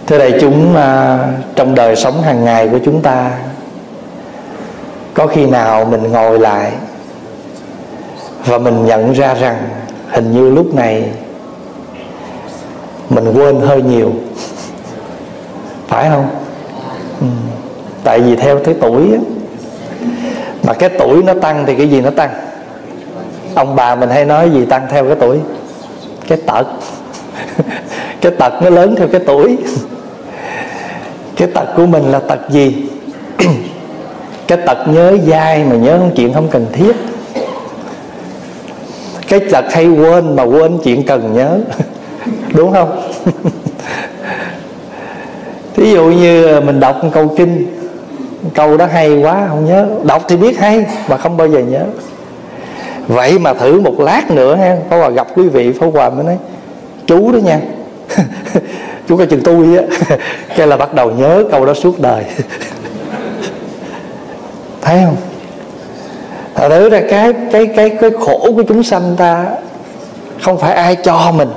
Thưa đại chúng, trong đời sống hàng ngày của chúng ta, có khi nào mình ngồi lại và mình nhận ra rằng hình như lúc này mình quên hơi nhiều, phải không? Tại vì theo cái tuổi á, mà cái tuổi nó tăng thì cái gì nó tăng? Ông bà mình hay nói gì tăng theo cái tuổi? Cái tật. Cái tật nó lớn theo cái tuổi. Cái tật của mình là tật gì? Cái tật nhớ dai mà nhớ chuyện không cần thiết. Cái tật hay quên mà quên chuyện cần nhớ. Đúng không? Thí dụ như mình đọc một câu kinh, câu đó hay quá không nhớ. Đọc thì biết hay mà không bao giờ nhớ. Vậy mà thử một lát nữa ha, Pháp Hòa gặp quý vị, Pháp Hòa mới nói: chú đó nha, chú coi chừng tôi á. Cái là bắt đầu nhớ câu đó suốt đời. Thấy không? Thật ra cái khổ của chúng sanh ta không phải ai cho mình,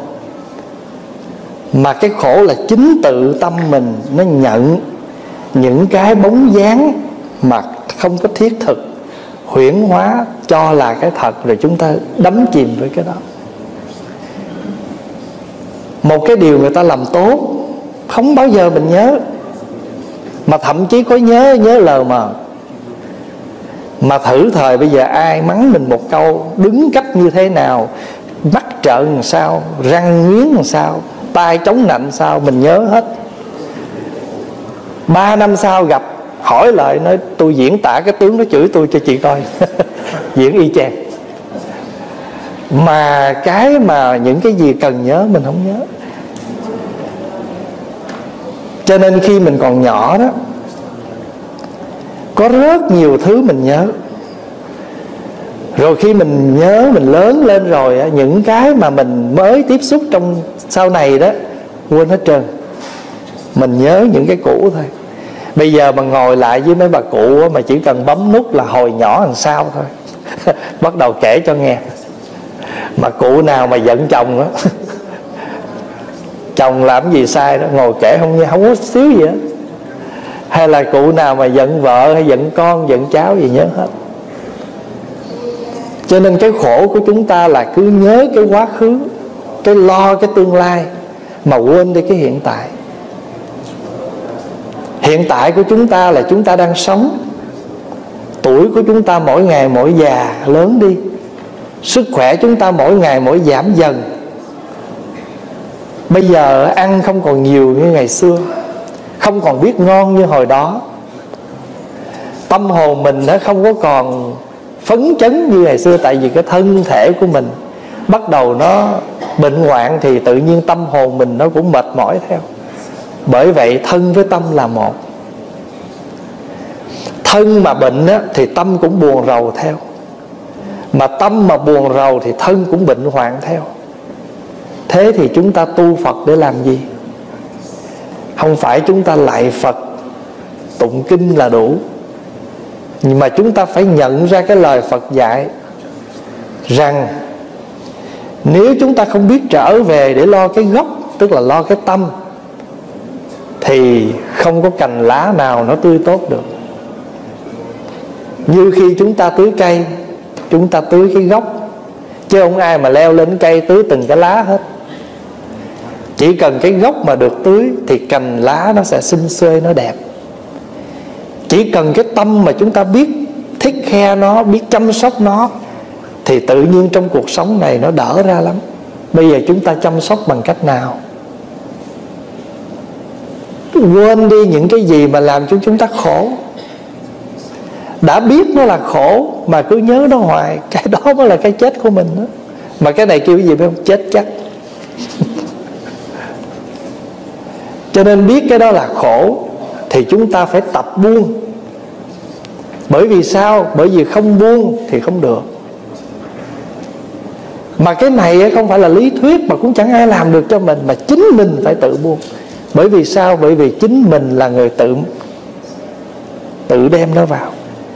mà cái khổ là chính tự tâm mình nó nhận những cái bóng dáng mà không có thiết thực, huyễn hóa cho là cái thật, rồi chúng ta đắm chìm với cái đó. Một cái điều người ta làm tốt không bao giờ mình nhớ, mà thậm chí có nhớ lờ mờ. Mà thử thời bây giờ ai mắng mình một câu, đứng cách như thế nào, mắt trợn làm sao, răng nghiến làm sao, tay chống nạnh sao, mình nhớ hết. 3 năm sau gặp, hỏi lại nói: tôi diễn tả cái tướng nó chửi tôi cho chị coi. Diễn y chang. Mà cái mà những cái gì cần nhớ mình không nhớ. Cho nên khi mình còn nhỏ đó, có rất nhiều thứ mình nhớ. Rồi khi mình nhớ, mình lớn lên rồi, những cái mà mình mới tiếp xúc trong sau này đó, quên hết trơn. Mình nhớ những cái cũ thôi. Bây giờ mà ngồi lại với mấy bà cụ mà chỉ cần bấm nút là hồi nhỏ làm sao thôi. Bắt đầu kể cho nghe. Mà cụ nào mà giận chồng á, chồng làm gì sai đó, ngồi kể không có xíu gì hết. Hay là cụ nào mà giận vợ hay giận con, giận cháu gì nhớ hết. Cho nên cái khổ của chúng ta là cứ nhớ cái quá khứ, cái lo cái tương lai, mà quên đi cái hiện tại. Hiện tại của chúng ta là chúng ta đang sống. Tuổi của chúng ta mỗi ngày mỗi già lớn đi. Sức khỏe chúng ta mỗi ngày mỗi giảm dần. Bây giờ ăn không còn nhiều như ngày xưa, không còn biết ngon như hồi đó. Tâm hồn mình nó không có còn phấn chấn như ngày xưa. Tại vì cái thân thể của mình bắt đầu nó bệnh hoạn, thì tự nhiên tâm hồn mình nó cũng mệt mỏi theo. Bởi vậy thân với tâm là một. Thân mà bệnh á, thì tâm cũng buồn rầu theo. Mà tâm mà buồn rầu thì thân cũng bệnh hoạn theo. Thế thì chúng ta tu Phật để làm gì? Không phải chúng ta lạy Phật, tụng kinh là đủ. Nhưng mà chúng ta phải nhận ra cái lời Phật dạy rằng nếu chúng ta không biết trở về để lo cái gốc, tức là lo cái tâm, thì không có cành lá nào nó tươi tốt được. Như khi chúng ta tưới cây, chúng ta tưới cái gốc, chứ không ai mà leo lên cây tưới từng cái lá hết. Chỉ cần cái gốc mà được tưới thì cành lá nó sẽ xum xuê, nó đẹp. Chỉ cần cái tâm mà chúng ta biết take care nó, biết chăm sóc nó, thì tự nhiên trong cuộc sống này nó đỡ ra lắm. Bây giờ chúng ta chăm sóc bằng cách nào? Quên đi những cái gì mà làm cho chúng ta khổ. Đã biết nó là khổ mà cứ nhớ nó hoài, cái đó mới là cái chết của mình đó. Mà cái này kêu cái gì biết không? Chết chắc. Cho nên biết cái đó là khổ thì chúng ta phải tập buông. Bởi vì sao? Bởi vì không buông thì không được. Mà cái này không phải là lý thuyết, mà cũng chẳng ai làm được cho mình, mà chính mình phải tự buông. Bởi vì sao? Bởi vì chính mình là người tự đem nó vào.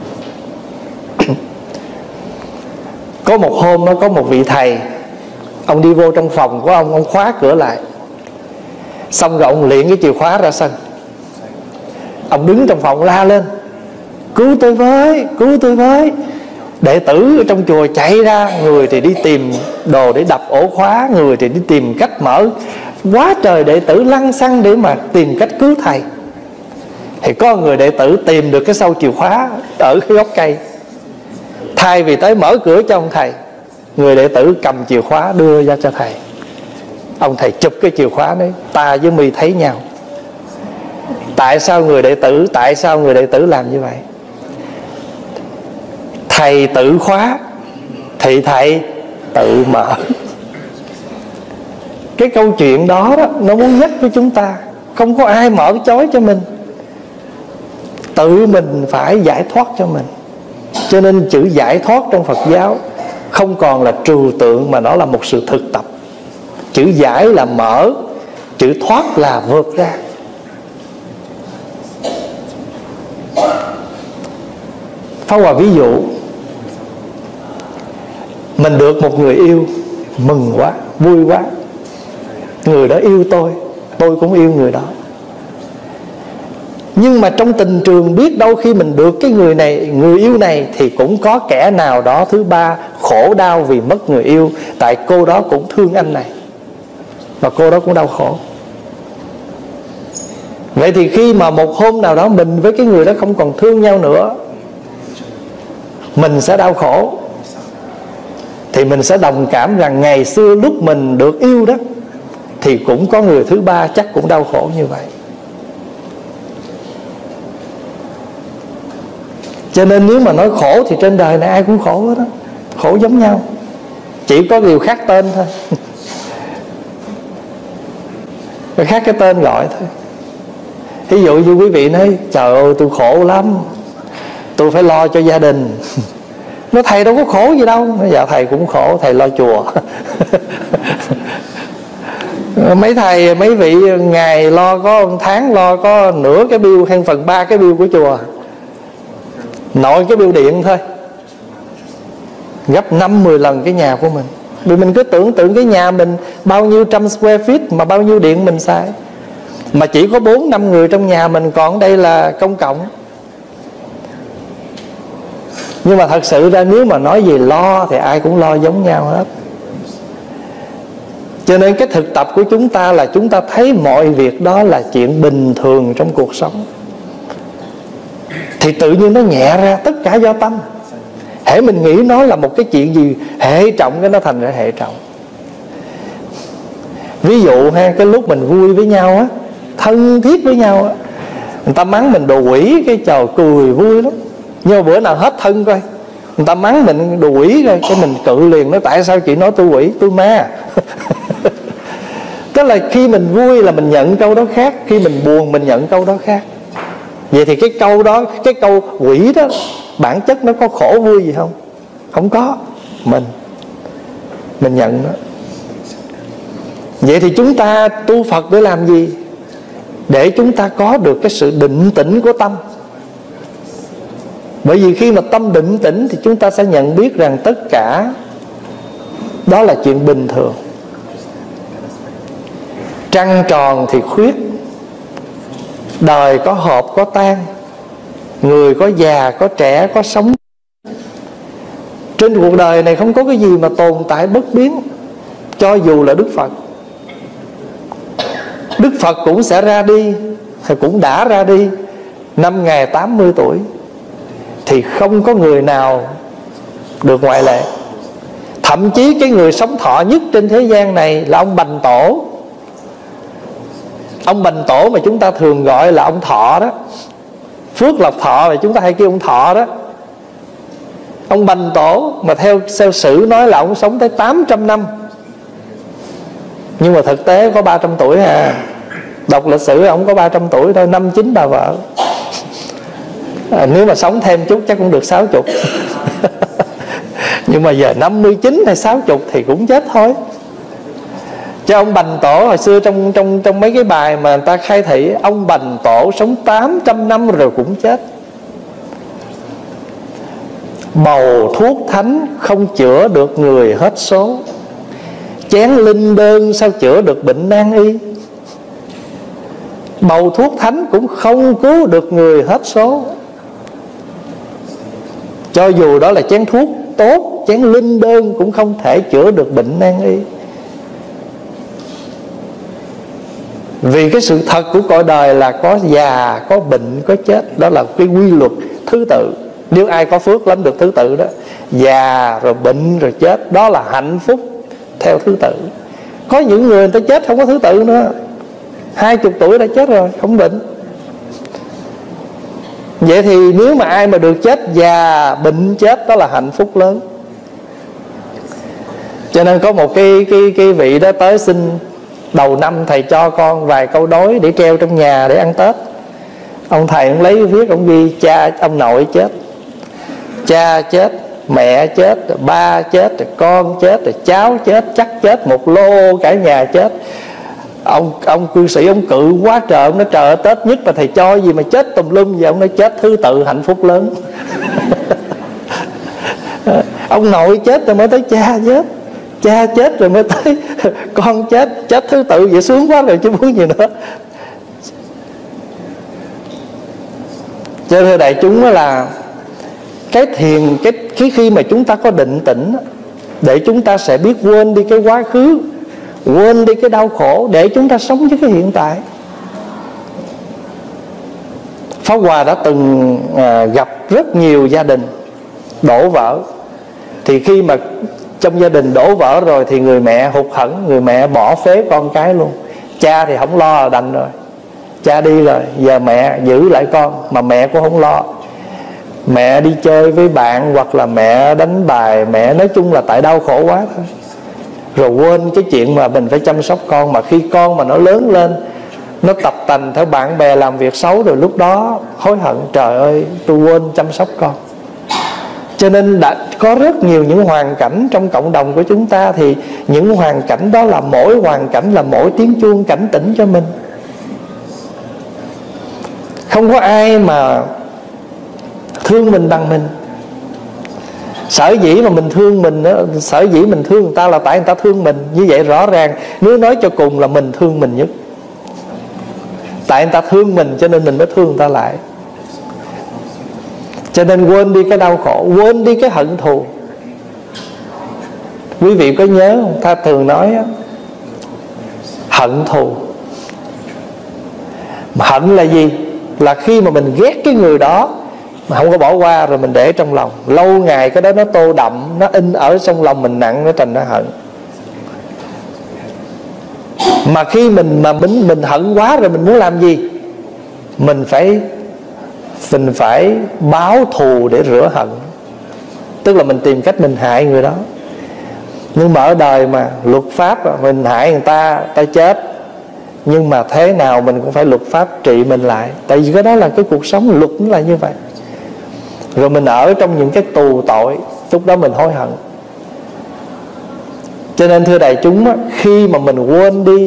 Có một hôm nó có một vị thầy, ông đi vô trong phòng của ông khóa cửa lại. Xong rồi ông liệng cái chìa khóa ra sân. Ông đứng trong phòng la lên: cứu tôi với, cứu tôi với. Đệ tử ở trong chùa chạy ra, người thì đi tìm đồ để đập ổ khóa, người thì đi tìm cách mở. Quá trời đệ tử lăn xăng để mà tìm cách cứu thầy. Thì có người đệ tử tìm được cái sâu chìa khóa ở cái gốc cây. Thay vì tới mở cửa cho ông thầy, người đệ tử cầm chìa khóa đưa ra cho thầy. Ông thầy chụp cái chìa khóa đấy: ta với mi thấy nhau. Tại sao người đệ tử làm như vậy? Thầy tự khóa thì thầy tự mở. Cái câu chuyện đó, nó muốn nhắc với chúng ta không có ai mở chói cho mình, tự mình phải giải thoát cho mình. Cho nên chữ giải thoát trong Phật giáo không còn là trừu tượng, mà nó là một sự thực tập. Chữ giải là mở, chữ thoát là vượt ra. Pháp Hòa ví dụ, mình được một người yêu, mừng quá, vui quá. Người đó yêu tôi cũng yêu người đó. Nhưng mà trong tình trường, biết đâu khi mình được cái người này, người yêu này, thì cũng có kẻ nào đó thứ ba khổ đau vì mất người yêu. Tại cô đó cũng thương anh này, và cô đó cũng đau khổ. Vậy thì khi mà một hôm nào đó mình với cái người đó không còn thương nhau nữa, mình sẽ đau khổ. Thì mình sẽ đồng cảm rằng ngày xưa lúc mình được yêu đó, thì cũng có người thứ ba chắc cũng đau khổ như vậy. Cho nên nếu mà nói khổ thì trên đời này ai cũng khổ hết đó. Khổ giống nhau, chỉ có điều khác tên thôi. Khác cái tên gọi thôi. Ví dụ như quý vị nói: trời ơi tôi khổ lắm, tôi phải lo cho gia đình. Nói thầy đâu có khổ gì đâu. Nói dạ thầy cũng khổ, thầy lo chùa. Mấy thầy, mấy vị ngày lo có một tháng lo có nửa cái bill hay 1/3 cái bill của chùa, nội cái bill điện thôi, gấp 5-10 lần cái nhà của mình. Vì mình cứ tưởng tượng cái nhà mình bao nhiêu trăm square feet mà bao nhiêu điện mình xài, mà chỉ có 4-5 người trong nhà mình, còn đây là công cộng. Nhưng mà thật sự ra nếu mà nói về lo thì ai cũng lo giống nhau hết. Cho nên cái thực tập của chúng ta là chúng ta thấy mọi việc đó là chuyện bình thường trong cuộc sống, thì tự nhiên nó nhẹ ra. Tất cả do tâm. Hễ mình nghĩ nó là một cái chuyện gì hệ trọng, cái nó thành ra hệ trọng. Ví dụ ha, cái lúc mình vui với nhau á, thân thiết với nhau á, người ta mắng mình đồ quỷ, cái trời cười vui lắm. Nhưng mà bữa nào hết thân coi, người ta mắng mình đồ quỷ rồi, cái mình cự liền, nói tại sao chị nói tôi quỷ, tôi ma. Tức là khi mình vui là mình nhận câu đó khác, khi mình buồn mình nhận câu đó khác. Vậy thì cái câu đó, cái câu quỷ đó, bản chất nó có khổ vui gì không? Không có. Mình nhận nó. Vậy thì chúng ta tu Phật để làm gì? Để chúng ta có được cái sự định tĩnh của tâm. Bởi vì khi mà tâm định tĩnh thì chúng ta sẽ nhận biết rằng tất cả đó là chuyện bình thường. Trăng tròn thì khuyết, đời có hợp có tan, người có già có trẻ, có sống. Trên cuộc đời này không có cái gì mà tồn tại bất biến. Cho dù là Đức Phật, Đức Phật cũng sẽ ra đi, cũng đã ra đi năm ngày 80 tuổi. Thì không có người nào được ngoại lệ. Thậm chí cái người sống thọ nhất trên thế gian này là ông Bành Tổ. Ông Bành Tổ mà chúng ta thường gọi là ông Thọ đó, Phước Lộc Thọ mà chúng ta hay kêu ông Thọ đó. Ông Bành Tổ mà theo sử nói là ông sống tới 800 năm, nhưng mà thực tế có 300 tuổi à. Đọc lịch sử ông có 300 tuổi thôi, 5-9 bà vợ. Nếu mà sống thêm chút chắc cũng được 60. Nhưng mà giờ 59 hay 60 thì cũng chết thôi. Cho ông Bành Tổ hồi xưa trong mấy cái bài mà người ta khai thị, ông Bành Tổ sống 800 năm rồi cũng chết. Bầu thuốc thánh không chữa được người hết số, chén linh đơn sao chữa được bệnh nan y. Bầu thuốc thánh cũng không cứu được người hết số. Cho dù đó là chén thuốc tốt, chén linh đơn cũng không thể chữa được bệnh nan y. Vì cái sự thật của cõi đời là có già, có bệnh, có chết. Đó là cái quy luật thứ tự. Nếu ai có phước lắm được thứ tự đó, già rồi bệnh rồi chết, đó là hạnh phúc theo thứ tự. Có những người ta chết không có thứ tự nữa, 20 tuổi đã chết rồi, không bệnh. Vậy thì nếu mà ai mà được chết già, bệnh, chết, đó là hạnh phúc lớn. Cho nên có một cái vị đó tới xin đầu năm thầy cho con vài câu đối để treo trong nhà để ăn Tết. Ông thầy ông lấy viết, ông ghi cha ông nội chết, cha chết, mẹ chết, ba chết, con chết, cháu chết, chắc chết, một lô cả nhà chết. Ông cư sĩ ông cự quá trời. Ông nói trời ơi, Tết nhất mà thầy cho gì mà chết tùm lum vậy. Ông nói chết thứ tự hạnh phúc lớn. Ông nội chết rồi mới tới cha chết, cha chết rồi mới tới con chết. Chết thứ tự vậy sướng quá rồi chứ muốn gì nữa. Cho nên đại chúng là cái thiền, cái khi mà chúng ta có định tĩnh, để chúng ta sẽ biết quên đi cái quá khứ, quên đi cái đau khổ, để chúng ta sống với cái hiện tại. Pháp Hòa đã từng gặp rất nhiều gia đình đổ vỡ. Thì khi mà trong gia đình đổ vỡ rồi thì người mẹ hụt hẫng, người mẹ bỏ phế con cái luôn. Cha thì không lo là đành rồi, cha đi rồi, giờ mẹ giữ lại con. Mà mẹ cũng không lo, mẹ đi chơi với bạn hoặc là mẹ đánh bài, mẹ nói chung là tại đau khổ quá thôi. Rồi quên cái chuyện mà mình phải chăm sóc con. Mà khi con mà nó lớn lên, nó tập tành theo bạn bè làm việc xấu, rồi lúc đó hối hận, trời ơi tôi quên chăm sóc con. Cho nên đã có rất nhiều những hoàn cảnh trong cộng đồng của chúng ta. Thì những hoàn cảnh đó là mỗi hoàn cảnh là mỗi tiếng chuông cảnh tỉnh cho mình. Không có ai mà thương mình bằng mình. Sở dĩ mà mình thương mình đó, sở dĩ mình thương người ta là tại người ta thương mình. Như vậy rõ ràng nếu nói cho cùng là mình thương mình nhất. Tại người ta thương mình cho nên mình mới thương người ta lại. Cho nên quên đi cái đau khổ, quên đi cái hận thù. Quý vị có nhớ không? Ta thường nói hận thù. Mà hận là gì? Là khi mà mình ghét cái người đó mà không có bỏ qua, rồi mình để trong lòng lâu ngày, cái đó nó tô đậm, nó in ở trong lòng mình nặng, nó thành nó hận. Mà khi mình hận quá rồi mình muốn làm gì? Mình phải báo thù để rửa hận. Tức là mình tìm cách mình hại người đó. Nhưng mà ở đời mà luật pháp, mình hại người ta, ta chết, nhưng mà thế nào mình cũng phải luật pháp trị mình lại. Tại vì cái đó là cái cuộc sống, luật nó là như vậy. Rồi mình ở trong những cái tù tội, lúc đó mình hối hận. Cho nên thưa đại chúng, khi mà mình quên đi,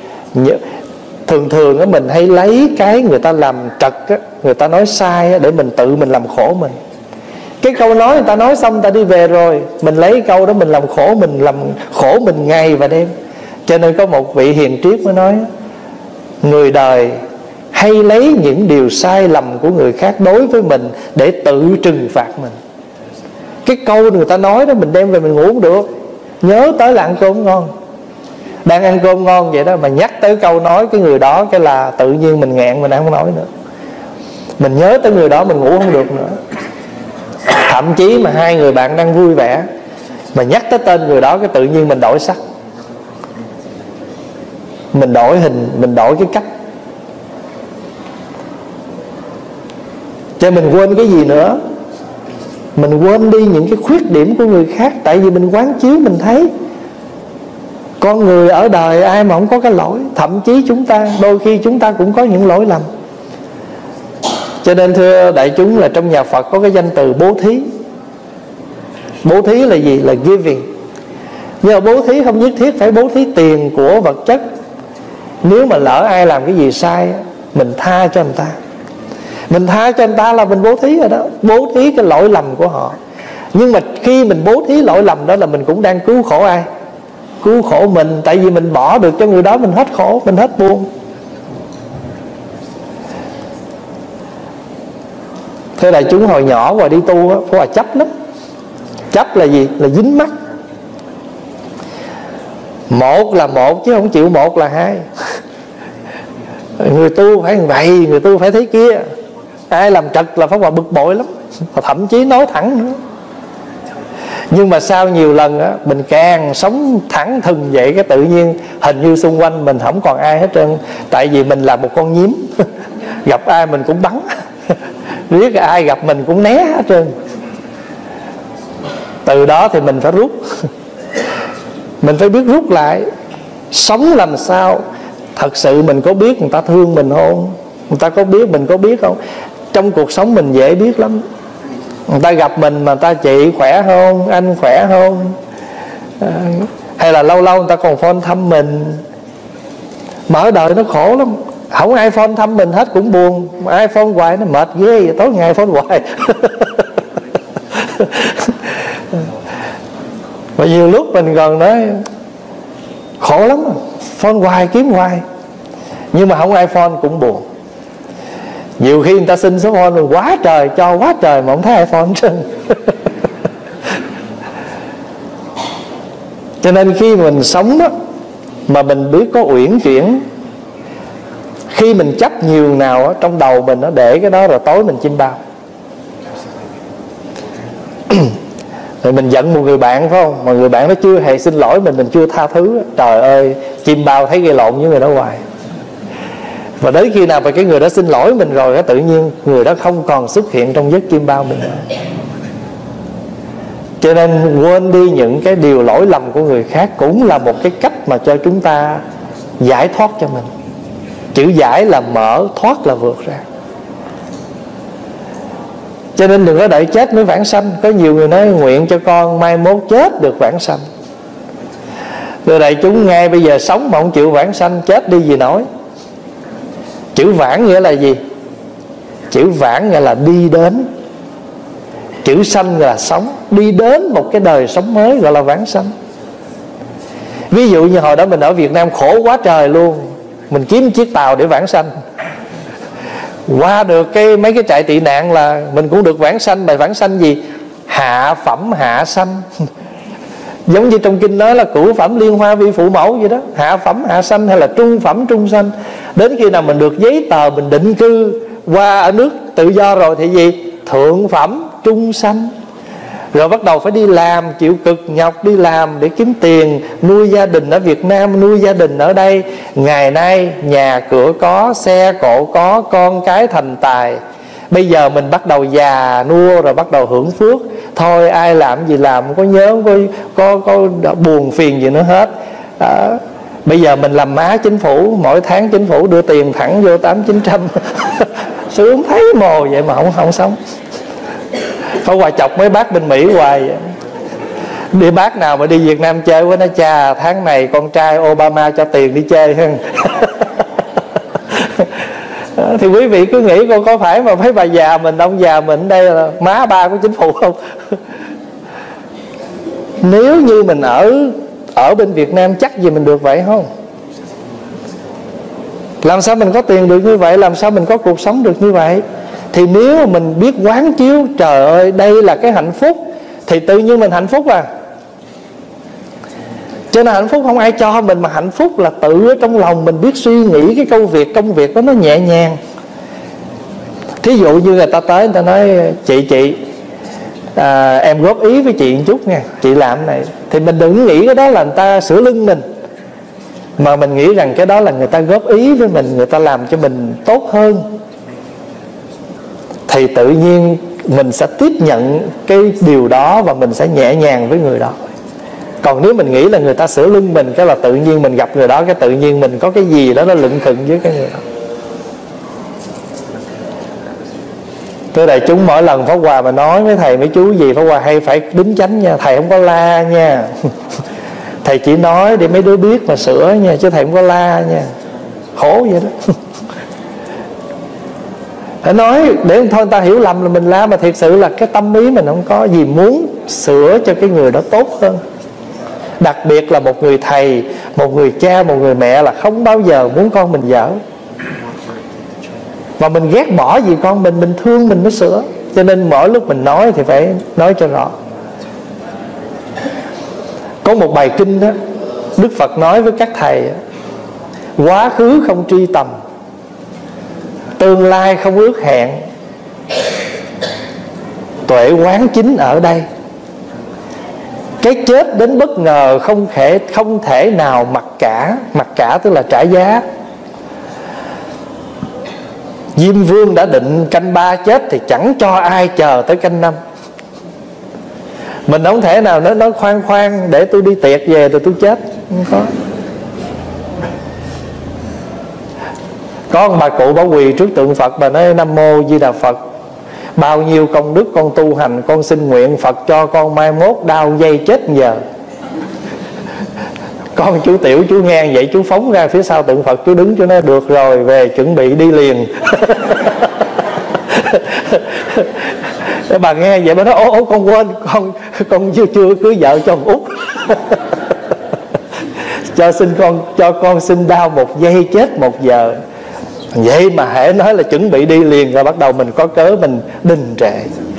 thường mình hay lấy cái người ta làm trật, người ta nói sai để mình tự mình làm khổ mình. Cái câu nói người ta nói xong, người ta đi về rồi, mình lấy câu đó mình làm khổ mình ngày và đêm. Cho nên có một vị hiền triết mới nói, người đời hay lấy những điều sai lầm của người khác đối với mình để tự trừng phạt mình. Cái câu người ta nói đó mình đem về mình ngủ không được. Nhớ tới là ăn cơm ngon, đang ăn cơm ngon vậy đó, mà nhắc tới câu nói cái người đó, cái là tự nhiên mình nghẹn, mình không nói nữa. Mình nhớ tới người đó mình ngủ không được nữa. Thậm chí mà hai người bạn đang vui vẻ mà nhắc tới tên người đó, cái tự nhiên mình đổi sắc, mình đổi hình, mình đổi cái cách. Cho mình quên cái gì nữa? Mình quên đi những cái khuyết điểm của người khác. Tại vì mình quán chiếu mình thấy con người ở đời ai mà không có cái lỗi. Thậm chí chúng ta, đôi khi chúng ta cũng có những lỗi lầm. Cho nên thưa đại chúng, là trong nhà Phật có cái danh từ bố thí. Bố thí là gì? Là giving. Nhưng mà bố thí không nhất thiết phải bố thí tiền của vật chất. Nếu mà lỡ ai làm cái gì sai, mình tha cho người ta. Mình tha cho người ta là mình bố thí rồi đó. Bố thí cái lỗi lầm của họ. Nhưng mà khi mình bố thí lỗi lầm đó là mình cũng đang cứu khổ ai? Cứu khổ mình. Tại vì mình bỏ được cho người đó, mình hết khổ, mình hết buồn. Thế đại chúng hồi nhỏ Hòa đi tu á, Pháp Hòa chấp lắm. Chấp là gì? Là dính mắc. Một là một chứ không chịu một là hai. Người tu phải như vậy, người tu phải thế kia. Ai làm trật là Pháp Hòa bực bội lắm, thậm chí nói thẳng nữa. Nhưng mà sau nhiều lần á, mình càng sống thẳng thừng vậy, cái tự nhiên hình như xung quanh mình không còn ai hết trơn. Tại vì mình là một con nhím, gặp ai mình cũng bắn, biết ai gặp mình cũng né hết trơn. Từ đó thì mình phải rút. Mình phải biết rút lại. Sống làm sao thật sự mình có biết người ta thương mình không? Người ta có biết mình có biết không? Trong cuộc sống mình dễ biết lắm. Người ta gặp mình mà ta chị khỏe không, anh khỏe không, hay là lâu lâu người ta còn phone thăm mình. Mà ở đời nó khổ lắm, không ai phone thăm mình hết cũng buồn. Mà ai phone hoài nó mệt ghê, tối ngày phone hoài. Và nhiều lúc mình còn nói khổ lắm, phone hoài kiếm hoài. Nhưng mà không ai phone cũng buồn. Nhiều khi người ta xin số phone rồi quá trời, cho quá trời mà không thấy ai phone trơn. Cho nên khi mình sống đó, mà mình biết có uyển chuyển, khi mình chấp nhiều nào đó, trong đầu mình nó để cái đó rồi tối mình chim bao. Rồi mình giận một người bạn phải không? Mà người bạn nó chưa hề xin lỗi mình chưa tha thứ. Trời ơi, chim bao thấy gây lộn với người đó hoài. Và đến khi nào mà cái người đó xin lỗi mình rồi, tự nhiên người đó không còn xuất hiện trong giấc chim bao mình nữa. Cho nên quên đi những cái điều lỗi lầm của người khác cũng là một cái cách mà cho chúng ta giải thoát cho mình. Chữ giải là mở, thoát là vượt ra. Cho nên đừng có đợi chết mới vãng sanh. Có nhiều người nói nguyện cho con mai mốt chết được vãng sanh. Từ đại chúng ngay bây giờ sống mà không chịu vãng sanh, chết đi gì nổi. Chữ vãng nghĩa là gì? Chữ vãng nghĩa là đi đến. Chữ sanh là sống. Đi đến một cái đời sống mới gọi là vãng sanh. Ví dụ như hồi đó mình ở Việt Nam khổ quá trời luôn, mình kiếm chiếc tàu để vãng sanh. Qua được mấy cái trại tị nạn là mình cũng được vãng sanh. Bài vãng sanh gì? Hạ phẩm hạ sanh. Giống như trong kinh nói là cửu phẩm liên hoa vi phụ mẫu vậy đó. Hạ phẩm hạ sanh hay là trung phẩm trung sanh. Đến khi nào mình được giấy tờ, mình định cư qua ở nước tự do rồi thì gì? Thượng phẩm trung sanh. Rồi bắt đầu phải đi làm, chịu cực nhọc đi làm để kiếm tiền, nuôi gia đình ở Việt Nam, nuôi gia đình ở đây. Ngày nay nhà cửa có, xe cộ có, con cái thành tài. Bây giờ mình bắt đầu già nua rồi bắt đầu hưởng phước. Thôi ai làm gì làm, không có nhớ, có buồn phiền gì nữa hết. Bây giờ mình làm má chính phủ, mỗi tháng chính phủ đưa tiền thẳng vô 800-900. Sướng thấy mồ vậy mà không sống. Phải Hòa chọc mấy bác bên Mỹ hoài vậy. Đi bác nào mà đi Việt Nam chơi với nó, cha tháng này con trai Obama cho tiền đi chơi hơn. Thì quý vị cứ nghĩ con có phải mà mấy bà già mình, ông già mình đây là má ba của chính phủ không? Nếu như mình ở bên Việt Nam chắc gì mình được vậy không? Làm sao mình có tiền được như vậy? Làm sao mình có cuộc sống được như vậy? Thì nếu mà mình biết quán chiếu trời ơi đây là cái hạnh phúc, thì tự nhiên mình hạnh phúc à. Cho nên hạnh phúc không ai cho mình, mà hạnh phúc là tự ở trong lòng mình biết suy nghĩ cái công việc đó nó nhẹ nhàng. Thí dụ như người ta tới, người ta nói chị em góp ý với chị một chút nha, chị làm cái này. Thì mình đừng nghĩ cái đó là người ta sửa lưng mình, mà mình nghĩ rằng cái đó là người ta góp ý với mình, người ta làm cho mình tốt hơn. Thì tự nhiên mình sẽ tiếp nhận cái điều đó và mình sẽ nhẹ nhàng với người đó. Còn nếu mình nghĩ là người ta sửa lưng mình, cái là tự nhiên mình gặp người đó, cái tự nhiên mình có cái gì đó nó lựng khựng với cái người đó. Thưa đại chúng, mỗi lần Pháp Hòa mà nói với thầy mấy chú gì, Pháp Hòa hay phải đính chánh nha. Thầy không có la nha. Thầy chỉ nói để mấy đứa biết mà sửa nha, chứ thầy không có la nha. Khổ vậy đó. Phải nói để thôi người ta hiểu lầm là mình la, mà thiệt sự là cái tâm ý mình không có gì, muốn sửa cho cái người đó tốt hơn. Đặc biệt là một người thầy, một người cha, một người mẹ là không bao giờ muốn con mình dở. Và mình ghét bỏ gì con mình thương mình mới sửa. Cho nên mỗi lúc mình nói thì phải nói cho rõ. Có một bài kinh đó, Đức Phật nói với các thầy: quá khứ không truy tầm, tương lai không ước hẹn, tuệ quán chính ở đây. Cái chết đến bất ngờ không thể nào mặc cả. Mặc cả tức là trả giá. Diêm Vương đã định canh 3 chết thì chẳng cho ai chờ tới canh 5. Mình không thể nào nói khoan để tôi đi tiệc về rồi tôi chết. Không có. Có ông bà cụ bà quỳ trước tượng Phật, bà nói: Nam Mô Di Đà Phật, bao nhiêu công đức con tu hành, con xin nguyện Phật cho con mai mốt đau dây chết giờ. Con chú Tiểu chú nghe vậy chú phóng ra phía sau tượng Phật, chú đứng chú nói: được rồi, về chuẩn bị đi liền. Bà nghe vậy bà nói: ố con quên, con chưa cưới vợ cho ông Út. cho con xin đau 1 giây chết 1 giờ. Vậy mà hễ nói là chuẩn bị đi liền rồi bắt đầu mình có cớ mình đình trệ.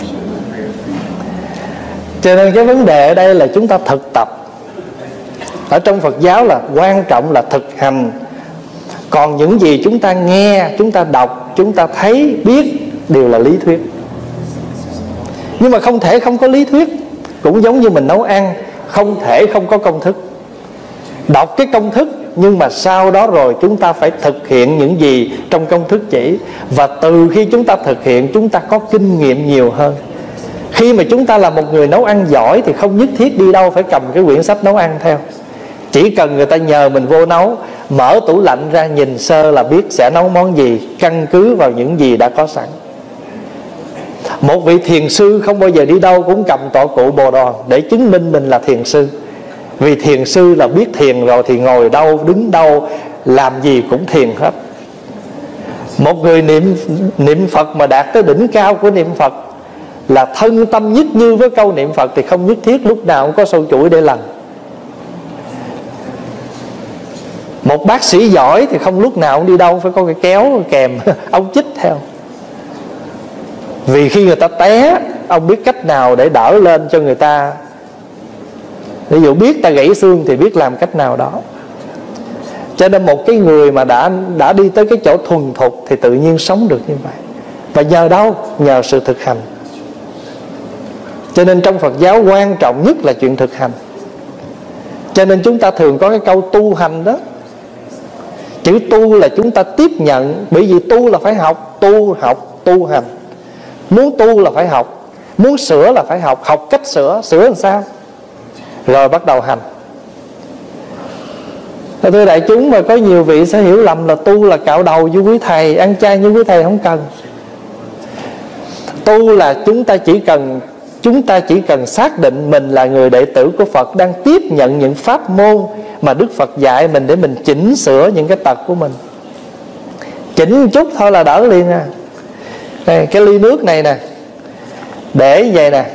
Cho nên cái vấn đề ở đây là chúng ta thực tập. Ở trong Phật giáo là quan trọng là thực hành. Còn những gì chúng ta nghe, chúng ta đọc, chúng ta thấy, biết đều là lý thuyết. Nhưng mà không thể không có lý thuyết. Cũng giống như mình nấu ăn, không thể không có công thức. Đọc cái công thức, nhưng mà sau đó rồi chúng ta phải thực hiện những gì trong công thức chỉ. Và từ khi chúng ta thực hiện, chúng ta có kinh nghiệm nhiều hơn. Khi mà chúng ta là một người nấu ăn giỏi thì không nhất thiết đi đâu phải cầm cái quyển sách nấu ăn theo. Chỉ cần người ta nhờ mình vô nấu, mở tủ lạnh ra nhìn sơ là biết sẽ nấu món gì, căn cứ vào những gì đã có sẵn. Một vị thiền sư không bao giờ đi đâu cũng cầm tọa cụ Bồ Đòn để chứng minh mình là thiền sư. Vì thiền sư là biết thiền rồi thì ngồi đâu, đứng đâu, làm gì cũng thiền hết. Một người niệm Phật mà đạt tới đỉnh cao của niệm Phật là thân tâm nhất như với câu niệm Phật thì không nhất thiết lúc nào cũng có sâu chuỗi để lần. Một bác sĩ giỏi thì không lúc nào cũng đi đâu phải có cái kéo kèm ống chích theo. Vì khi người ta té, ông biết cách nào để đỡ lên cho người ta. Ví dụ biết ta gãy xương thì biết làm cách nào đó. Cho nên một cái người mà đã đi tới cái chỗ thuần thục thì tự nhiên sống được như vậy. Và nhờ đâu? Nhờ sự thực hành. Cho nên trong Phật giáo quan trọng nhất là chuyện thực hành. Cho nên chúng ta thường có cái câu tu hành đó. Chữ tu là chúng ta tiếp nhận. Bởi vì tu là phải học, tu hành. Muốn tu là phải học, muốn sửa là phải học. Học cách sửa làm sao, rồi bắt đầu hành. Thưa đại chúng, mà có nhiều vị sẽ hiểu lầm là tu là cạo đầu như quý thầy, ăn chay như quý thầy. Không cần. Tu là chúng ta chỉ cần xác định mình là người đệ tử của Phật, đang tiếp nhận những pháp môn mà Đức Phật dạy mình để mình chỉnh sửa những cái tật của mình. Chỉnh chút thôi là đỡ liền à. Đây, cái ly nước này nè, để vậy nè,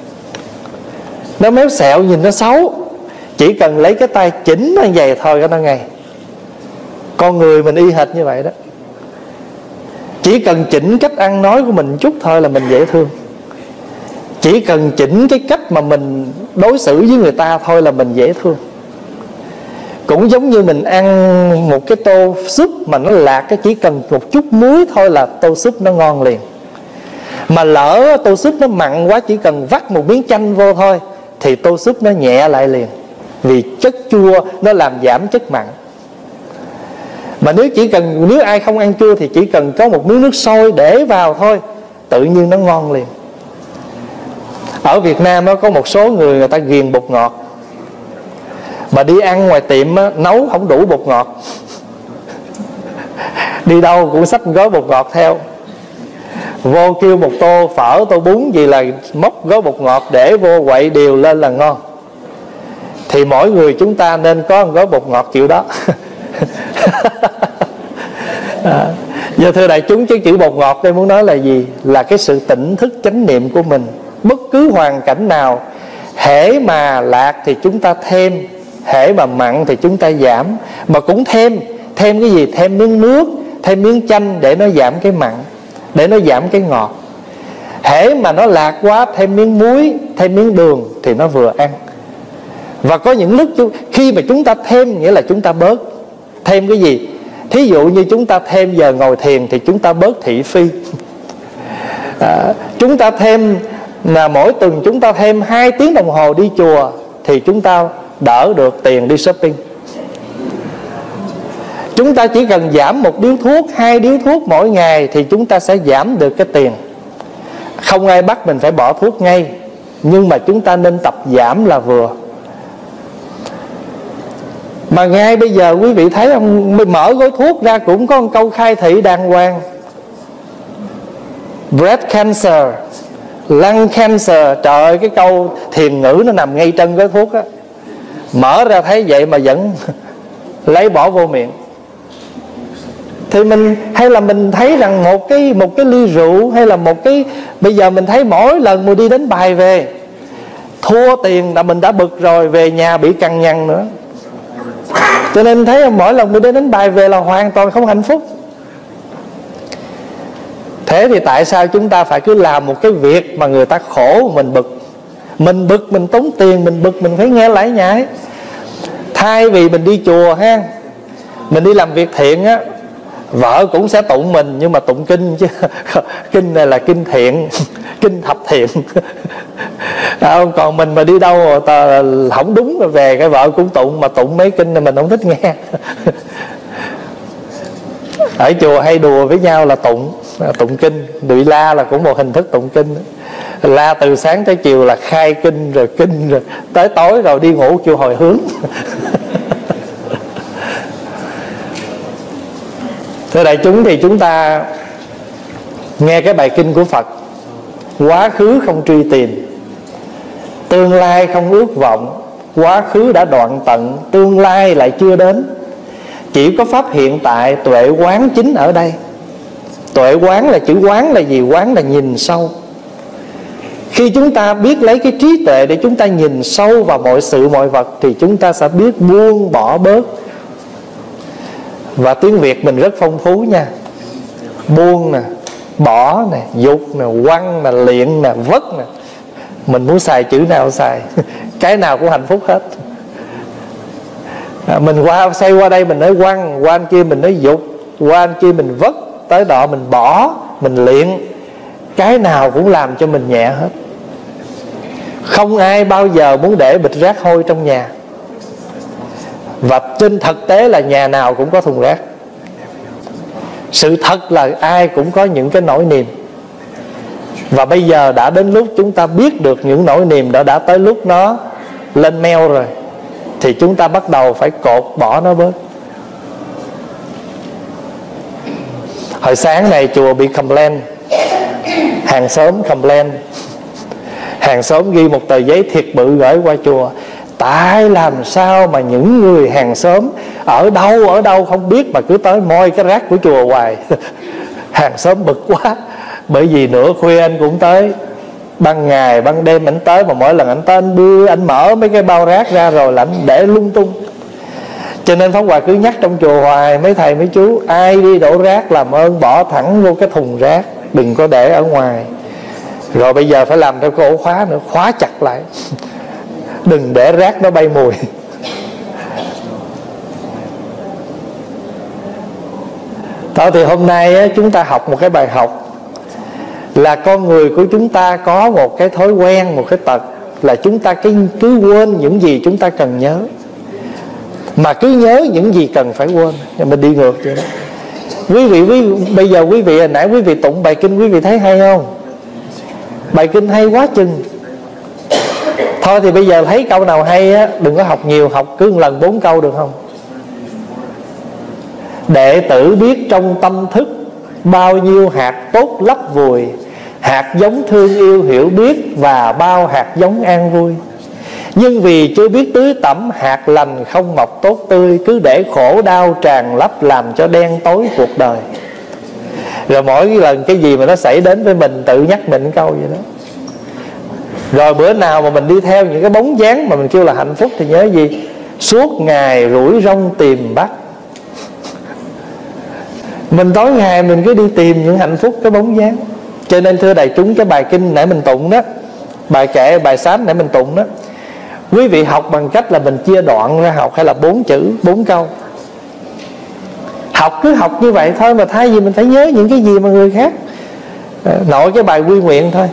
nó méo xẹo nhìn nó xấu, chỉ cần lấy cái tay chỉnh nó vậy thôi nó ngay. Con người mình y hệt như vậy đó. Chỉ cần chỉnh cách ăn nói của mình chút thôi là mình dễ thương. Chỉ cần chỉnh cái cách mà mình đối xử với người ta thôi là mình dễ thương. Cũng giống như mình ăn một cái tô súp mà nó lạc, cái chỉ cần một chút muối thôi là tô súp nó ngon liền. Mà lỡ tô súp nó mặn quá, chỉ cần vắt một miếng chanh vô thôi thì tô súp nó nhẹ lại liền. Vì chất chua nó làm giảm chất mặn. Mà nếu ai không ăn chua thì chỉ cần có một miếng nước sôi để vào thôi, tự nhiên nó ngon liền. Ở Việt Nam có một số người ta ghiền bột ngọt, mà đi ăn ngoài tiệm nấu không đủ bột ngọt. Đi đâu cũng xách gói bột ngọt theo. Vô kêu một tô phở, tô bún gì là móc gói bột ngọt để vô quậy đều lên là ngon. Thì mỗi người chúng ta nên có một gói bột ngọt kiểu đó. Giờ thưa đại chúng, cái chữ bột ngọt đây muốn nói là gì? Là cái sự tỉnh thức chánh niệm của mình. Bất cứ hoàn cảnh nào, hễ mà lạc thì chúng ta thêm, hễ mà mặn thì chúng ta giảm. Mà cũng thêm cái gì? Thêm miếng nước, thêm miếng chanh để nó giảm cái mặn, để nó giảm cái ngọt. Hễ mà nó lạc quá, thêm miếng muối, thêm miếng đường thì nó vừa ăn. Và có những lúc khi mà chúng ta thêm, nghĩa là chúng ta bớt. Thêm cái gì? Thí dụ như chúng ta thêm giờ ngồi thiền thì chúng ta bớt thị phi. Chúng ta thêm là mỗi tuần chúng ta thêm 2 tiếng đồng hồ đi chùa thì chúng ta đỡ được tiền đi shopping. Chúng ta chỉ cần giảm 1 điếu thuốc, 2 điếu thuốc mỗi ngày thì chúng ta sẽ giảm được cái tiền. Không ai bắt mình phải bỏ thuốc ngay, nhưng mà chúng ta nên tập giảm là vừa. Mà ngay bây giờ quý vị thấy không, mình mở gói thuốc ra cũng có một câu khai thị đàng hoàng: breast cancer, lung cancer. Trời ơi, cái câu thiền ngữ nó nằm ngay chân gói thuốc á. Mở ra thấy vậy mà vẫn lấy bỏ vô miệng. Thì mình, hay là mình thấy rằng một cái ly rượu, hay là một cái, bây giờ mình thấy mỗi lần mình đi đánh bài về, thua tiền là mình đã bực rồi, về nhà bị cằn nhằn nữa. Cho nên thấy mỗi lần mình đi đánh bài về là hoàn toàn không hạnh phúc. Thế thì tại sao chúng ta phải cứ làm một cái việc mà người ta khổ mình bực? Mình bực mình tốn tiền, mình bực mình phải nghe lải nhải. Thay vì mình đi chùa ha, mình đi làm việc thiện á, vợ cũng sẽ tụng mình, nhưng mà tụng kinh chứ. Kinh này là kinh thiện, kinh thập thiện. Còn mình mà đi đâu không đúng rồi về, cái vợ cũng tụng, mà tụng mấy kinh này mình không thích nghe. Ở chùa hay đùa với nhau là tụng kinh. Đụy la là cũng một hình thức tụng kinh. La từ sáng tới chiều là khai kinh, rồi kinh, rồi tới tối rồi đi ngủ kêu hồi hướng. Thưa đại chúng, thì chúng ta nghe cái bài kinh của Phật: quá khứ không truy tìm, tương lai không ước vọng. Quá khứ đã đoạn tận, tương lai lại chưa đến. Chỉ có pháp hiện tại, tuệ quán chính ở đây. Tuệ quán là chữ quán là gì? Quán là nhìn sâu. Khi chúng ta biết lấy cái trí tuệ để chúng ta nhìn sâu vào mọi sự mọi vật, thì chúng ta sẽ biết buông bỏ bớt. Và tiếng Việt mình rất phong phú nha. Buông nè, bỏ nè, dục nè, quăng nè, liện nè, vất nè. Mình muốn xài chữ nào xài. Cái nào cũng hạnh phúc hết. Mình xoay qua đây mình nói quăng, qua anh kia mình nói dục, qua anh kia mình vất, tới đó mình bỏ, mình liện. Cái nào cũng làm cho mình nhẹ hết. Không ai bao giờ muốn để bịch rác hôi trong nhà. Và trên thực tế là nhà nào cũng có thùng rác. Sự thật là ai cũng có những cái nỗi niềm. Và bây giờ đã đến lúc chúng ta biết được những nỗi niềm đó, đã tới lúc nó lên meo rồi, thì chúng ta bắt đầu phải cột bỏ nó bớt. Hồi sáng này chùa bị complain, hàng xóm complain. Hàng xóm ghi một tờ giấy thiệt bự gửi qua chùa: tại làm sao mà những người hàng xóm ở đâu không biết mà cứ tới moi cái rác của chùa hoài. Hàng xóm bực quá. Bởi vì nửa khuya anh cũng tới, ban ngày ban đêm anh tới, mà mỗi lần anh tới anh đưa, anh mở mấy cái bao rác ra rồi là anh để lung tung. Cho nên Pháp Hòa cứ nhắc trong chùa hoài: mấy thầy mấy chú, ai đi đổ rác làm ơn bỏ thẳng vô cái thùng rác, đừng có để ở ngoài. Rồi bây giờ phải làm theo cái ổ khóa nữa, khóa chặt lại. Đừng để rác nó bay mùi. Thôi thì hôm nay chúng ta học một cái bài học là con người của chúng ta có một cái thói quen, một cái tật là chúng ta cứ quên những gì chúng ta cần nhớ, mà cứ nhớ những gì cần phải quên. Mình đi ngược vậy đó. Bây giờ quý vị, hồi nãy quý vị tụng bài kinh, quý vị thấy hay không? Bài kinh hay quá chừng. Thôi thì bây giờ thấy câu nào hay á, đừng có học nhiều, học cứ 1 lần 4 câu được không? Đệ tử biết trong tâm thức bao nhiêu hạt tốt lấp vùi, hạt giống thương yêu hiểu biết và bao hạt giống an vui. Nhưng vì chưa biết tưới tẩm, hạt lành không mọc tốt tươi, cứ để khổ đau tràn lấp làm cho đen tối cuộc đời. Rồi mỗi lần cái gì mà nó xảy đến với mình tự nhắc mình câu vậy đó. Rồi bữa nào mà mình đi theo những cái bóng dáng mà mình kêu là hạnh phúc thì nhớ gì? Suốt ngày rủi rong tìm bắt. Mình tối ngày mình cứ đi tìm những hạnh phúc cái bóng dáng. Cho nên thưa đại chúng, cái bài kinh nãy mình tụng đó, bài kệ, bài sám nãy mình tụng đó, quý vị học bằng cách là mình chia đoạn ra học, hay là 4 chữ 4 câu. Học cứ học như vậy thôi, mà thay vì mình phải nhớ những cái gì mà người khác. Nội cái bài quy nguyện thôi.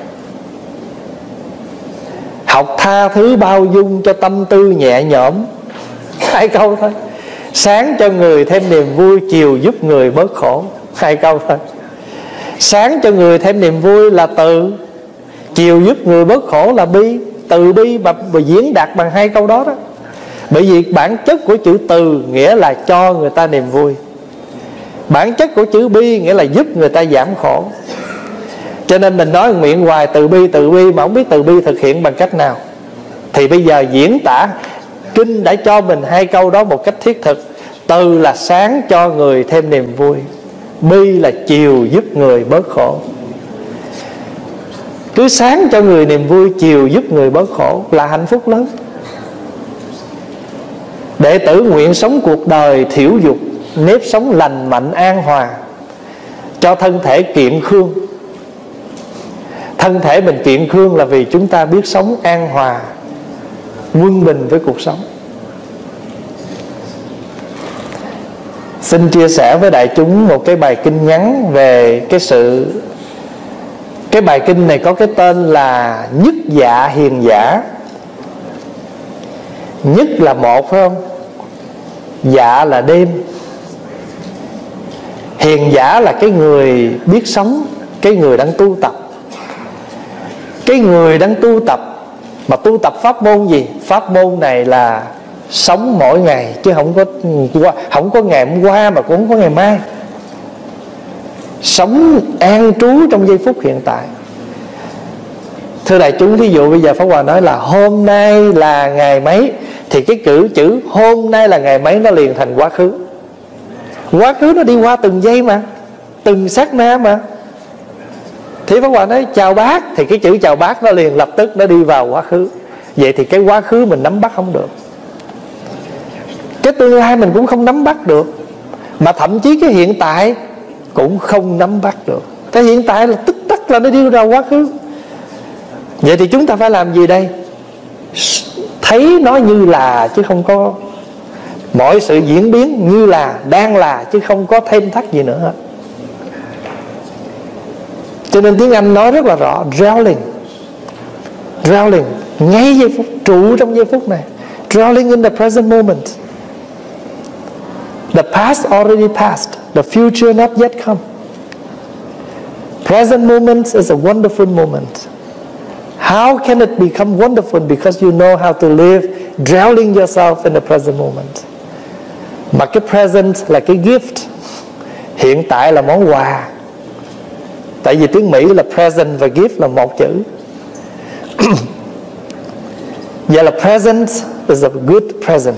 Học tha thứ bao dung cho tâm tư nhẹ nhõm, 2 câu thôi. Sáng cho người thêm niềm vui, chiều giúp người bớt khổ, 2 câu thôi. Sáng cho người thêm niềm vui là từ, chiều giúp người bớt khổ là bi. Từ bi mà diễn đạt bằng 2 câu đó đó. Bởi vì bản chất của chữ từ nghĩa là cho người ta niềm vui, bản chất của chữ bi nghĩa là giúp người ta giảm khổ. Cho nên mình nói miệng hoài từ bi mà không biết từ bi thực hiện bằng cách nào. Thì bây giờ diễn tả, kinh đã cho mình 2 câu đó một cách thiết thực. Từ là sáng cho người thêm niềm vui, bi là chiều giúp người bớt khổ. Cứ sáng cho người niềm vui, chiều giúp người bớt khổ là hạnh phúc lớn. Đệ tử nguyện sống cuộc đời thiểu dục, nếp sống lành mạnh an hòa, cho thân thể kiện khương. Thân thể mình kiện khương là vì chúng ta biết sống an hòa, quân bình với cuộc sống. Xin chia sẻ với đại chúng một cái bài kinh ngắn về cái bài kinh này có cái tên là Nhất Dạ Hiền Giả. Nhất là một, phải không? Dạ là đêm. Hiền giả là cái người biết sống, cái người đang tu tập. Cái người đang tu tập, mà tu tập pháp môn gì? Pháp môn này là sống mỗi ngày, chứ không có ngày hôm qua mà cũng không có ngày mai. Sống an trú trong giây phút hiện tại. Thưa đại chúng, ví dụ bây giờ Pháp Hòa nói là hôm nay là ngày mấy, thì cái chữ hôm nay là ngày mấy nó liền thành quá khứ. Quá khứ nó đi qua từng giây mà, từng sát na mà. Thì Pháp Hòa nói chào bác, thì cái chữ chào bác nó liền lập tức nó đi vào quá khứ. Vậy thì cái quá khứ mình nắm bắt không được, cái tương lai mình cũng không nắm bắt được, mà thậm chí cái hiện tại cũng không nắm bắt được. Cái hiện tại là tức tắc là nó đi vào quá khứ. Vậy thì chúng ta phải làm gì đây? Thấy nó như là, chứ không có, mọi sự diễn biến như là, đang là, chứ không có thêm thắt gì nữa hết. Cho nên tiếng Anh nói rất là rõ, dwelling, ngay giây phút, trụ trong giây phút này. Dwelling in the present moment. The past already passed, the future not yet come. Present moment is a wonderful moment. How can it become wonderful? Because you know how to live, dwelling yourself in the present moment. Mà cái present là cái gift, hiện tại là món quà. Tại vì tiếng Mỹ là present và gift là một chữ. Vậy là present is a good present.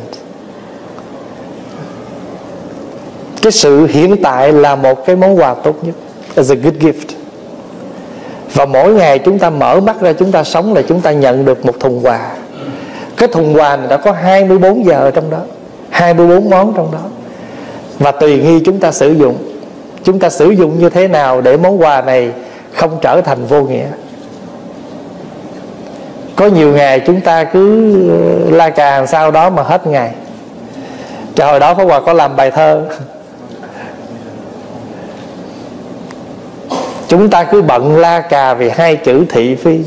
Cái sự hiện tại là một cái món quà tốt nhất, is a good gift. Và mỗi ngày chúng ta mở mắt ra, chúng ta sống là chúng ta nhận được một thùng quà. Cái thùng quà này đã có 24 giờ trong đó, 24 món trong đó. Và tùy nghi chúng ta sử dụng. Chúng ta sử dụng như thế nào để món quà này không trở thành vô nghĩa. Có nhiều ngày chúng ta cứ la cà sau đó mà hết ngày. Trời, hồi đó Pháp Hòa có làm bài thơ. Chúng ta cứ bận la cà vì 2 chữ thị phi,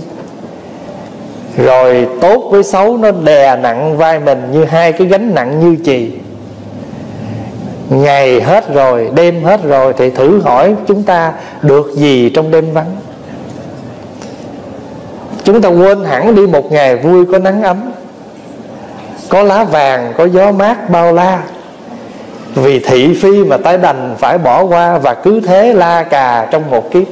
rồi tốt với xấu nó đè nặng vai mình như 2 cái gánh nặng như chì. Ngày hết rồi, đêm hết rồi, thì thử hỏi chúng ta được gì trong đêm vắng? Chúng ta quên hẳn đi một ngày vui có nắng ấm, có lá vàng, có gió mát bao la. Vì thị phi mà ta đành phải bỏ qua, và cứ thế la cà trong một kiếp.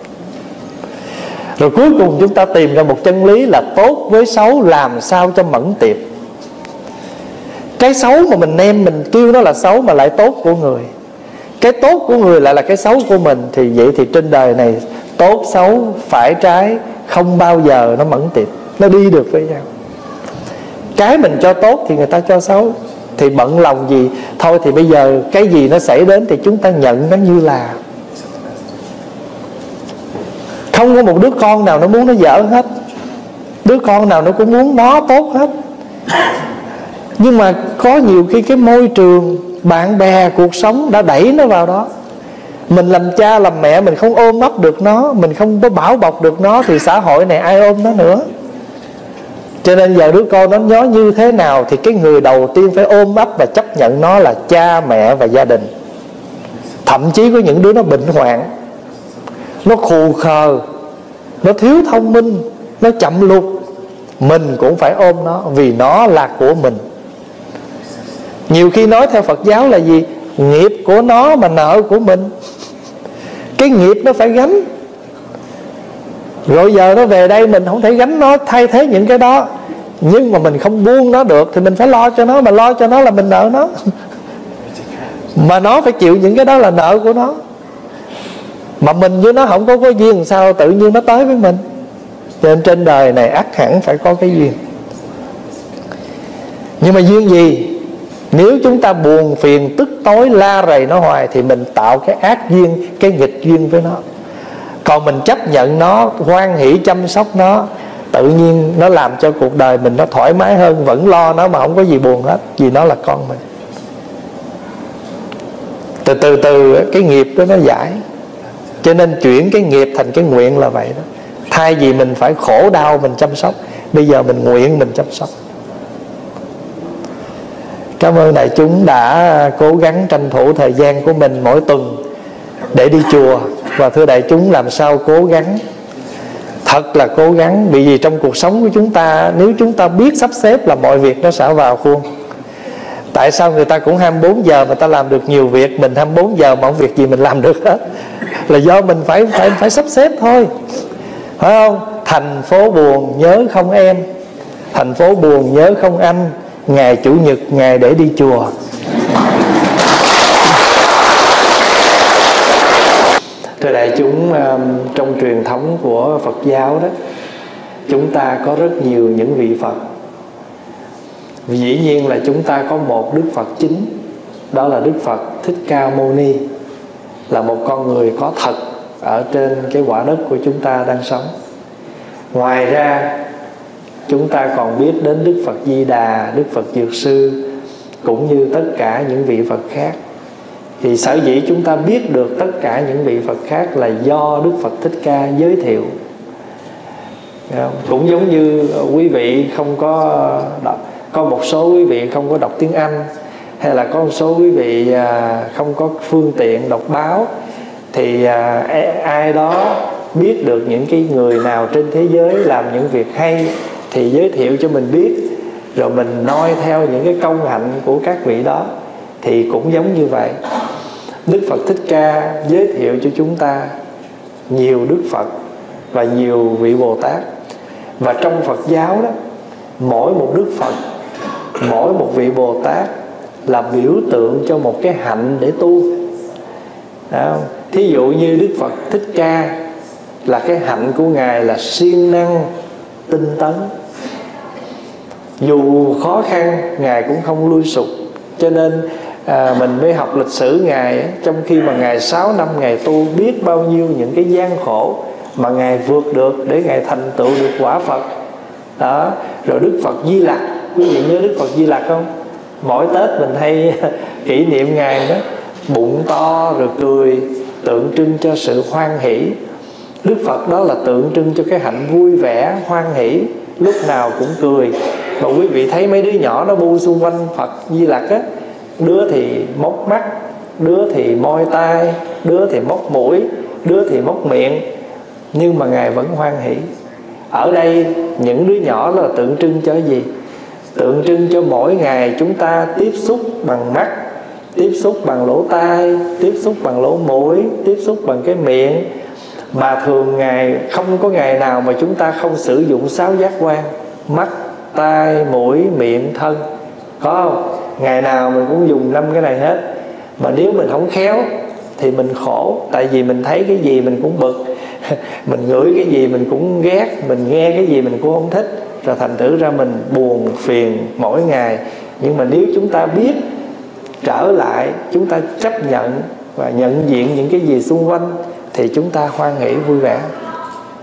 Rồi cuối cùng chúng ta tìm ra một chân lý là tốt với xấu làm sao cho mẫn tiệp. Cái xấu mà mình kêu nó là xấu mà lại tốt của người, cái tốt của người lại là cái xấu của mình. Thì vậy thì trên đời này tốt xấu phải trái không bao giờ nó mẫn tiệp, nó đi được với nhau. Cái mình cho tốt thì người ta cho xấu, thì bận lòng gì. Thôi thì bây giờ cái gì nó xảy đến thì chúng ta nhận nó như là. Không có một đứa con nào nó muốn nó dở hết. Đứa con nào nó cũng muốn nó tốt hết. Nhưng mà có nhiều khi cái môi trường, bạn bè, cuộc sống đã đẩy nó vào đó. Mình làm cha làm mẹ, mình không ôm ấp được nó, mình không có bảo bọc được nó, thì xã hội này ai ôm nó nữa. Cho nên giờ đứa con nó như thế nào thì cái người đầu tiên phải ôm ấp và chấp nhận nó là cha mẹ và gia đình. Thậm chí có những đứa nó bệnh hoạn, nó khù khờ, nó thiếu thông minh, nó chậm lục, mình cũng phải ôm nó, vì nó là của mình. Nhiều khi nói theo Phật giáo là gì? Nghiệp của nó mà nợ của mình. Cái nghiệp nó phải gánh. Rồi giờ nó về đây mình không thể gánh nó, thay thế những cái đó. Nhưng mà mình không buông nó được thì mình phải lo cho nó. Mà lo cho nó là mình nợ nó. Mà nó phải chịu những cái đó là nợ của nó. Mà mình với nó không có duyên, sao tự nhiên nó tới với mình. Cho nên trên đời này ắt hẳn phải có cái duyên. Nhưng mà duyên gì? Nếu chúng ta buồn phiền tức tối la rầy nó hoài thì mình tạo cái ác duyên, cái nghịch duyên với nó. Còn mình chấp nhận nó, hoan hỷ chăm sóc nó, tự nhiên nó làm cho cuộc đời mình nó thoải mái hơn. Vẫn lo nó mà không có gì buồn hết, vì nó là con mình. Từ từ cái nghiệp đó nó giải. Cho nên chuyển cái nghiệp thành cái nguyện là vậy đó. Thay vì mình phải khổ đau mình chăm sóc, bây giờ mình nguyện mình chăm sóc. Cảm ơn đại chúng đã cố gắng tranh thủ thời gian của mình mỗi tuần để đi chùa. Và thưa đại chúng, làm sao cố gắng, thật là cố gắng. Vì trong cuộc sống của chúng ta, nếu chúng ta biết sắp xếp là mọi việc nó sẽ vào khuôn. Tại sao người ta cũng 24 giờ mà ta làm được nhiều việc, mình 24 giờ mà không việc gì mình làm được hết? Là do mình phải sắp xếp thôi, phải không? Thành phố buồn nhớ không em, thành phố buồn nhớ không anh, ngày chủ nhật ngày để đi chùa. Thưa đại chúng, trong truyền thống của Phật giáo đó, chúng ta có rất nhiều những vị Phật. Dĩ nhiên là chúng ta có một Đức Phật chính, đó là Đức Phật Thích Ca Mâu Ni, là một con người có thật ở trên cái quả đất của chúng ta đang sống. Ngoài ra chúng ta còn biết đến Đức Phật Di Đà, Đức Phật Dược Sư, cũng như tất cả những vị Phật khác. Thì sở dĩ chúng ta biết được tất cả những vị Phật khác là do Đức Phật Thích Ca giới thiệu. Cũng giống như quý vị không có một số quý vị không có đọc tiếng Anh, hay là có một số quý vị không có phương tiện đọc báo, thì ai đó biết được những cái người nào trên thế giới làm những việc hay thì giới thiệu cho mình biết, rồi mình noi theo những cái công hạnh của các vị đó. Thì cũng giống như vậy, Đức Phật Thích Ca giới thiệu cho chúng ta nhiều Đức Phật và nhiều vị Bồ Tát. Và trong Phật giáo đó, mỗi một Đức Phật, mỗi một vị Bồ Tát là biểu tượng cho một cái hạnh để tu. Thí dụ như Đức Phật Thích Ca là cái hạnh của Ngài là siêng năng, tinh tấn. Dù khó khăn Ngài cũng không lui sụp. Cho nên mình mới học lịch sử Ngài, trong khi mà Ngài 6 năm Ngài tu, biết bao nhiêu những cái gian khổ mà Ngài vượt được để Ngài thành tựu được quả Phật đó. Rồi Đức Phật Di Lặc, quý vị nhớ Đức Phật Di Lặc không? Mỗi Tết mình hay kỷ niệm Ngài đó. Bụng to rồi cười, tượng trưng cho sự hoan hỷ. Đức Phật đó là tượng trưng cho cái hạnh vui vẻ, hoan hỷ, lúc nào cũng cười. Và quý vị thấy mấy đứa nhỏ nó bu xung quanh Phật Di Lặc á, đứa thì móc mắt, đứa thì môi tai, đứa thì móc mũi, đứa thì móc miệng, nhưng mà Ngài vẫn hoan hỷ. Ở đây những đứa nhỏ là tượng trưng cho gì? Tượng trưng cho mỗi ngày chúng ta tiếp xúc bằng mắt, tiếp xúc bằng lỗ tai, tiếp xúc bằng lỗ mũi, tiếp xúc bằng cái miệng. Mà thường ngày không có ngày nào mà chúng ta không sử dụng 6 giác quan: mắt, tai, mũi, miệng, thân. Có không? Ngày nào mình cũng dùng 5 cái này hết. Mà nếu mình không khéo thì mình khổ. Tại vì mình thấy cái gì mình cũng bực, mình ngửi cái gì mình cũng ghét, mình nghe cái gì mình cũng không thích, rồi thành thử ra mình buồn phiền mỗi ngày. Nhưng mà nếu chúng ta biết trở lại, chúng ta chấp nhận và nhận diện những cái gì xung quanh, thì chúng ta hoan hỷ vui vẻ.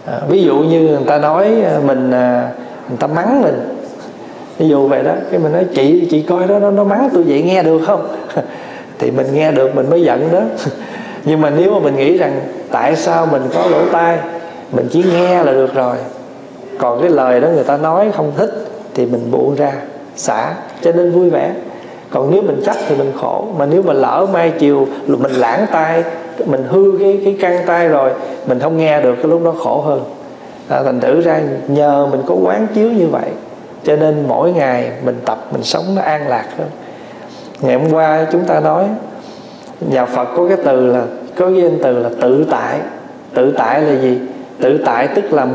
Ví dụ như người ta nói mình, người ta mắng mình, ví dụ vậy đó, cái mình nói chị coi đó, nó mắng tôi vậy nghe được không? Thì mình nghe được mình mới giận đó. Nhưng mà nếu mà mình nghĩ rằng tại sao mình có lỗ tai, mình chỉ nghe là được rồi, còn cái lời đó người ta nói không thích thì mình buông ra, xả, cho nên vui vẻ. Còn nếu mình trách thì mình khổ. Mà nếu mà lỡ mai chiều mình lãng tai, mình hư cái căng tai rồi, mình không nghe được, cái lúc đó khổ hơn. Thành thử ra nhờ mình có quán chiếu như vậy, cho nên mỗi ngày mình tập, mình sống nó an lạc hơn. Ngày hôm qua chúng ta nói nhà Phật có cái từ là, có cái danh từ là tự tại. Tự tại là gì? Tự tại tức là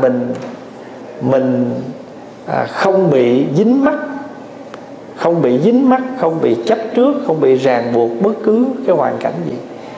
mình không bị dính mắc, không bị dính mắc, không bị chấp trước, không bị ràng buộc bất cứ cái hoàn cảnh gì.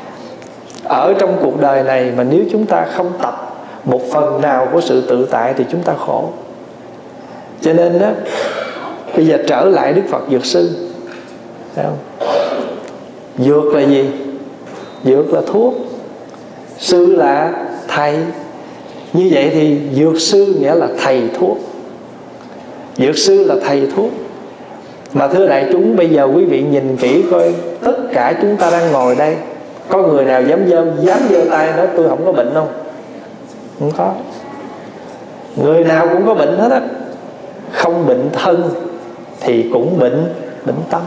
Ở trong cuộc đời này mà nếu chúng ta không tập một phần nào của sự tự tại thì chúng ta khổ. Cho nên đó, bây giờ trở lại Đức Phật Dược Sư, thấy không? Dược là gì? Dược là thuốc, sư là thầy. Như vậy thì dược sư nghĩa là thầy thuốc. Dược sư là thầy thuốc. Mà thưa đại chúng, bây giờ quý vị nhìn kỹ coi, tất cả chúng ta đang ngồi đây, có người nào dám giơ tay nói tôi không có bệnh không? Không có. Người nào cũng có bệnh hết á. Không bệnh thân thì cũng bệnh tâm,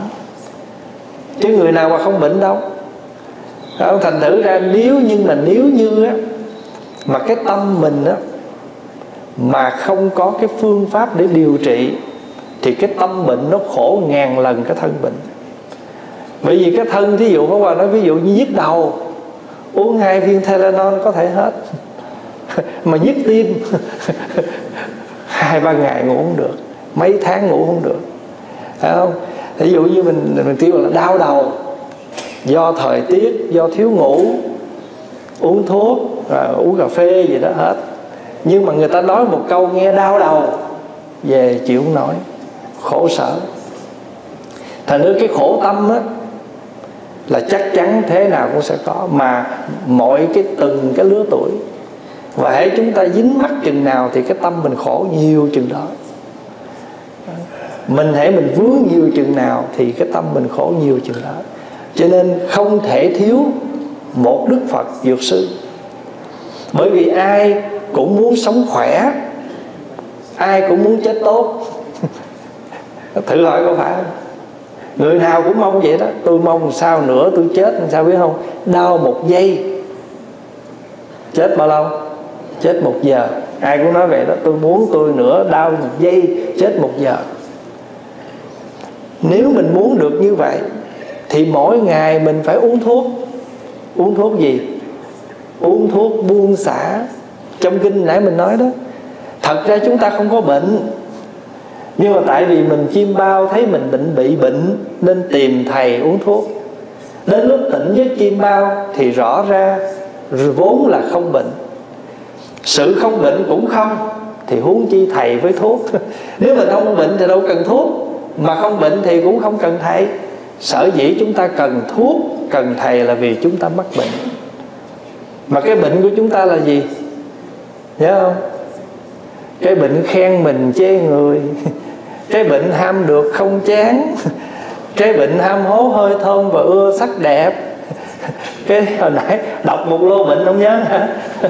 chứ người nào mà không bệnh đâu. Thành thử ra nếu như á, mà cái tâm mình á mà không có cái phương pháp để điều trị thì cái tâm bệnh nó khổ ngàn lần cái thân bệnh. Bởi vì cái thân, thí dụ có qua nói ví dụ như nhức đầu, uống 2 viên Tylenol có thể hết. Mà nhức tim 2-3 ngày ngủ không được, mấy tháng ngủ không được, phải không? Ví dụ như mình kêu là đau đầu do thời tiết, do thiếu ngủ, uống thuốc, uống cà phê gì đó hết. Nhưng mà người ta nói một câu nghe đau đầu, về chịu không nổi, khổ sở. Thành ra cái khổ tâm á là chắc chắn thế nào cũng sẽ có, mà mọi từng cái lứa tuổi. Và hễ chúng ta dính mắc chừng nào thì cái tâm mình khổ nhiều chừng đó. Mình vướng nhiều chừng nào thì cái tâm mình khổ nhiều chừng đó. Cho nên không thể thiếu một Đức Phật Dược Sư. Bởi vì ai cũng muốn sống khỏe, ai cũng muốn chết tốt. Thử hỏi có phải không? Người nào cũng mong vậy đó. Tôi mong sao nữa tôi chết, sao biết không? Đau 1 giây, chết bao lâu? Chết 1 giờ. Ai cũng nói vậy đó. Tôi muốn tôi nữa đau 1 giây, chết 1 giờ. Nếu mình muốn được như vậy thì mỗi ngày mình phải uống thuốc. Uống thuốc gì? Uống thuốc buông xả. Trong kinh nãy mình nói đó, thật ra chúng ta không có bệnh, nhưng mà tại vì mình chiêm bao thấy mình bị bệnh nên tìm thầy uống thuốc. Đến lúc tỉnh với chiêm bao thì rõ ra vốn là không bệnh. Sự không bệnh cũng không thì huống chi thầy với thuốc. Nếu mình không bệnh thì đâu cần thuốc, mà không bệnh thì cũng không cần thầy. Sở dĩ chúng ta cần thuốc, cần thầy là vì chúng ta mắc bệnh. Mà cái bệnh của chúng ta là gì? Nhớ không? Cái bệnh khen mình chê người, cái bệnh ham được không chán, cái bệnh ham hố hơi thơm và ưa sắc đẹp. Cái hồi nãy đọc một lô bệnh không nhớ hả?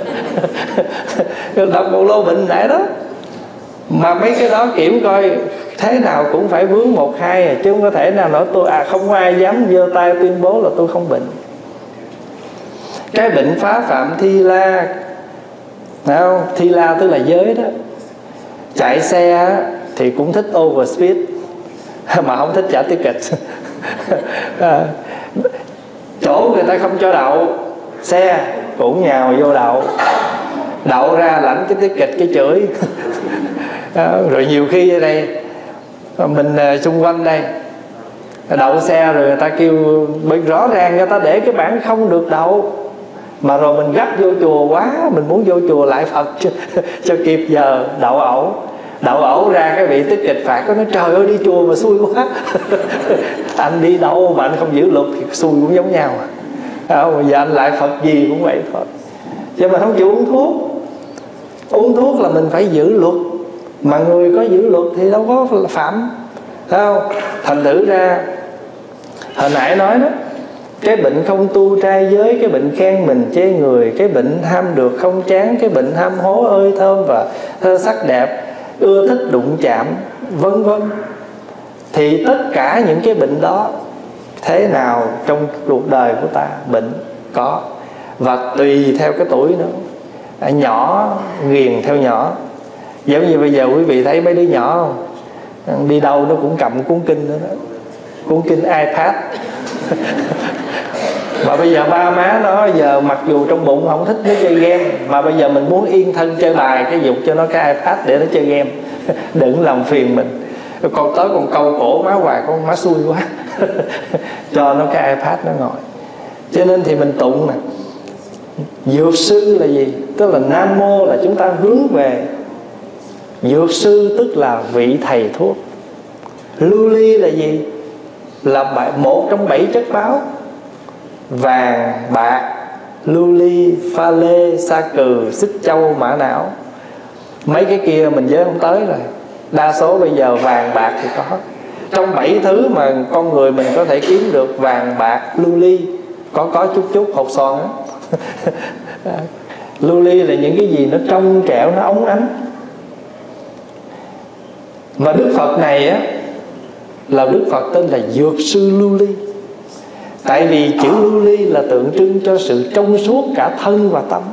Đọc một lô bệnh nãy đó. Mà mấy cái đó kiểm coi thế nào cũng phải vướng 1-2 chứ không có thể nào nói tôi không có ai dám giơ tay tuyên bố là tôi không bệnh. Cái bệnh phá phạm Thi La, phải không? Thi La tức là giới đó. Chạy xe thì cũng thích overspeed mà không thích trả ticket. Chỗ người ta không cho đậu xe cũng nhào vô đậu. Đậu ra lãnh cái ticket cái chửi. Rồi nhiều khi ở đây mình xung quanh đây đậu xe rồi người ta kêu, bởi rõ ràng người ta để cái bảng không được đậu, mà rồi mình gấp vô chùa quá, mình muốn vô chùa lại Phật cho kịp giờ đậu ẩu. Đậu ẩu ra cái vị tích kịch phạt, có nói trời ơi đi chùa mà xui quá. Anh đi đâu mà anh không giữ luật thì xui cũng giống nhau à. Giờ anh lại Phật gì cũng vậy thôi, chứ mà không chịu uống thuốc. Uống thuốc là mình phải giữ luật, mà người có giữ luật thì đâu có phạm, thấy không? Thành thử ra hồi nãy nói đó, cái bệnh không tu trai giới, cái bệnh khen mình chê người, cái bệnh ham được không chán, cái bệnh ham hố ơi thơm và thơ sắc đẹp, ưa thích đụng chạm, vân vân. Thì tất cả những cái bệnh đó thế nào trong cuộc đời của ta bệnh có, và tùy theo cái tuổi nữa. Nhỏ nghiền theo nhỏ. Giống như bây giờ quý vị thấy mấy đứa nhỏ không? Đi đâu nó cũng cầm cuốn kinh nữa đó, cuốn kinh iPad. Mà bây giờ ba má nó giờ mặc dù trong bụng không thích nó chơi game, mà bây giờ mình muốn yên thân chơi bài, cái dục cho nó cái iPad để nó chơi game. Đừng làm phiền mình. Con tới còn câu cổ má hoài, con má xui quá. Cho nó cái iPad nó ngồi. Cho nên thì mình tụng nè, dược sư là gì? Tức là Nam Mô là chúng ta hướng về dược sư, tức là vị thầy thuốc. Lưu ly là gì? Là một trong 7 chất báo: vàng, bạc, lưu ly, pha lê, sa cừ, xích châu, mã não. Mấy cái kia mình nhớ không tới rồi. Đa số bây giờ vàng bạc thì có. Trong 7 thứ mà con người mình có thể kiếm được, vàng, bạc, lưu ly, có chút hột son á. Lưu ly là những cái gì nó trong trẻo, nó óng ánh. Và Đức Phật này á, là Đức Phật tên là Dược sư Lưu Ly. Tại vì chữ lưu ly là tượng trưng cho sự trong suốt cả thân và tâm.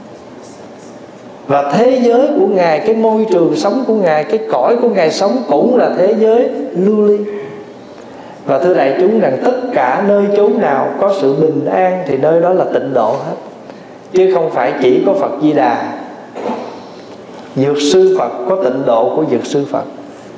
Và thế giới của Ngài, cái môi trường sống của Ngài, cái cõi của Ngài sống cũng là thế giới lưu ly. Và thưa đại chúng rằng tất cả nơi chốn nào có sự bình an thì nơi đó là tịnh độ hết, chứ không phải chỉ có Phật Di Đà. Dược sư Phật có tịnh độ của dược sư Phật.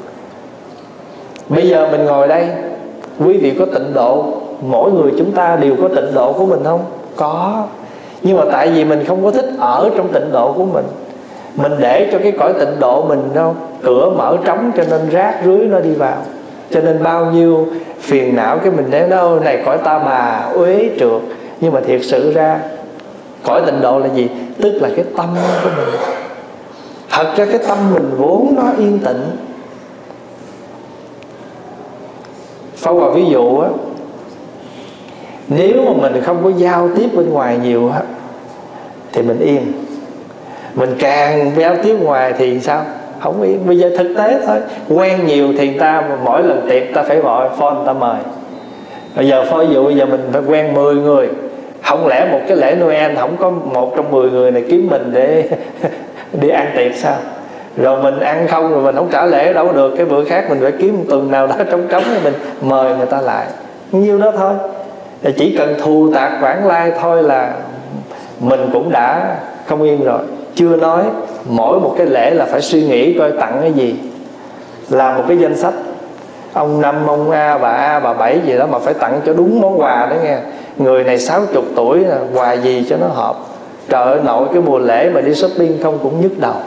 Bây giờ mình ngồi đây, quý vị có tịnh độ, mỗi người chúng ta đều có tịnh độ của mình không? Có. Nhưng mà tại vì mình không có thích ở trong tịnh độ của mình để cho cái cõi tịnh độ mình đâu cửa mở trống, cho nên rác rưới nó đi vào. Cho nên bao nhiêu phiền não cái mình nói đâu này cõi ta bà uế trượt. Nhưng mà thiệt sự ra cõi tịnh độ là gì? Tức là cái tâm của mình. Thật ra cái tâm mình vốn nó yên tịnh. Phao vào ví dụ á, nếu mà mình không có giao tiếp bên ngoài nhiều á thì mình yên. Mình càng giao tiếp ngoài thì sao? Không yên. Bây giờ thực tế thôi, quen nhiều thì ta mỗi lần tiệc ta phải gọi phone ta mời. Bây giờ ví dụ bây giờ mình phải quen 10 người, không lẽ một cái lễ Noel không có một trong 10 người này kiếm mình để đi ăn tiệc sao? Rồi mình ăn không, rồi mình không trả lễ đâu được, cái bữa khác mình phải kiếm một tuần nào đó trống thì mình mời người ta lại. Nhiêu đó thôi. Chỉ cần thù tạc vãng lai thôi là mình cũng đã không yên rồi. Chưa nói mỗi một cái lễ là phải suy nghĩ coi tặng cái gì, làm một cái danh sách ông Năm, ông A, bà Bảy gì đó, mà phải tặng cho đúng món quà đó nghe. Người này 60 tuổi, quà gì cho nó hợp. Trời ơi, nội cái mùa lễ mà đi shopping không cũng nhức đầu.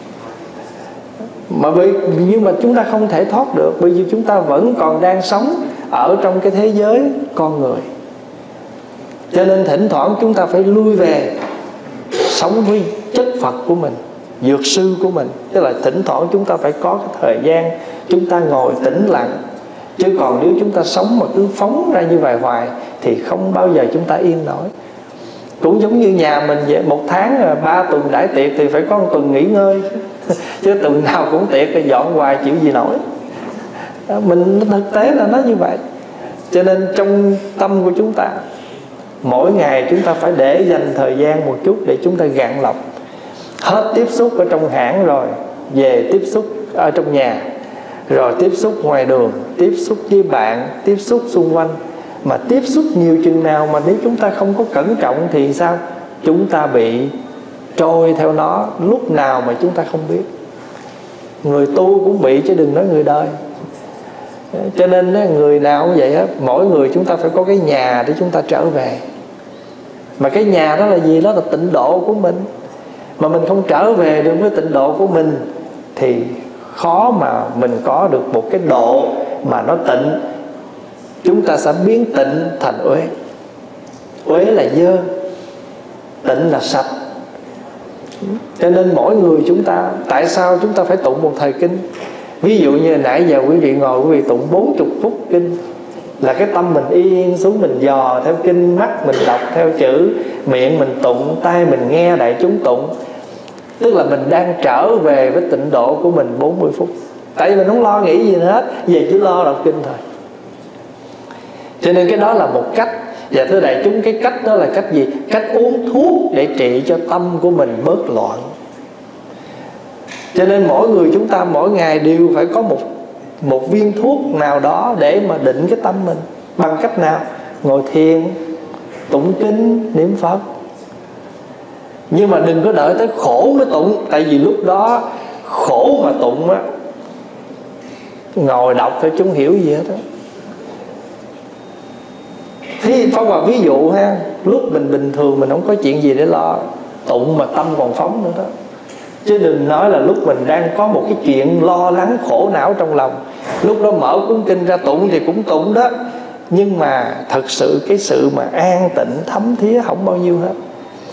Nhưng mà chúng ta không thể thoát được, bởi vì chúng ta vẫn còn đang sống ở trong cái thế giới con người. Cho nên thỉnh thoảng chúng ta phải lui về sống với chất Phật của mình, dược sư của mình. Tức là thỉnh thoảng chúng ta phải có cái thời gian chúng ta ngồi tĩnh lặng. Chứ còn nếu chúng ta sống mà cứ phóng ra như vậy hoài thì không bao giờ chúng ta yên nổi. Cũng giống như nhà mình vậy, một tháng 3 tuần đãi tiệc thì phải có một tuần nghỉ ngơi. Chứ tuần nào cũng tiệc thì dọn hoài chịu gì nổi. Mình thực tế là nó như vậy. Cho nên trong tâm của chúng ta, mỗi ngày chúng ta phải để dành thời gian một chút để chúng ta gạn lọc. Hết tiếp xúc ở trong hãng rồi, về tiếp xúc ở trong nhà, rồi tiếp xúc ngoài đường, tiếp xúc với bạn, tiếp xúc xung quanh. Mà tiếp xúc nhiều chừng nào mà nếu chúng ta không có cẩn trọng thì sao? Chúng ta bị trôi theo nó, lúc nào mà chúng ta không biết. Người tu cũng bị chứ đừng nói người đời. Cho nên người nào cũng vậy hết. Mỗi người chúng ta phải có cái nhà để chúng ta trở về. Mà cái nhà đó là gì? Đó là tịnh độ của mình. Mà mình không trở về được với tịnh độ của mình thì khó mà mình có được một cái độ mà nó tịnh. Chúng ta sẽ biến tịnh thành uế. Uế là dơ, tịnh là sạch. Cho nên mỗi người chúng ta, tại sao chúng ta phải tụng một thời kinh? Ví dụ như nãy giờ quý vị ngồi, quý vị tụng 40 phút kinh, là cái tâm mình yên xuống, mình dò theo kinh, mắt mình đọc theo chữ, miệng mình tụng, tai mình nghe đại chúng tụng. Tức là mình đang trở về với tịnh độ của mình 40 phút. Tại vì mình không lo nghĩ gì nữa hết, về chỉ lo đọc kinh thôi. Cho nên cái đó là một cách. Và thưa đại chúng, cái cách đó là cách gì? Cách uống thuốc để trị cho tâm của mình bớt loạn. Cho nên mỗi người chúng ta mỗi ngày đều phải có một viên thuốc nào đó để mà định cái tâm mình. Bằng cách nào? Ngồi thiền, tụng kinh, niệm Phật. Nhưng mà đừng có đợi tới khổ mới tụng. Tại vì lúc đó khổ mà tụng á, ngồi đọc thôi chúng hiểu gì hết á. Thì Pháp Hòa ví dụ ha, lúc mình bình thường mình không có chuyện gì để lo, tụng mà tâm còn phóng nữa đó. Chứ đừng nói là lúc mình đang có một cái chuyện lo lắng khổ não trong lòng, lúc đó mở cuốn kinh ra tụng thì cũng tụng đó. Nhưng mà thật sự cái sự mà an tịnh thấm thía không bao nhiêu hết.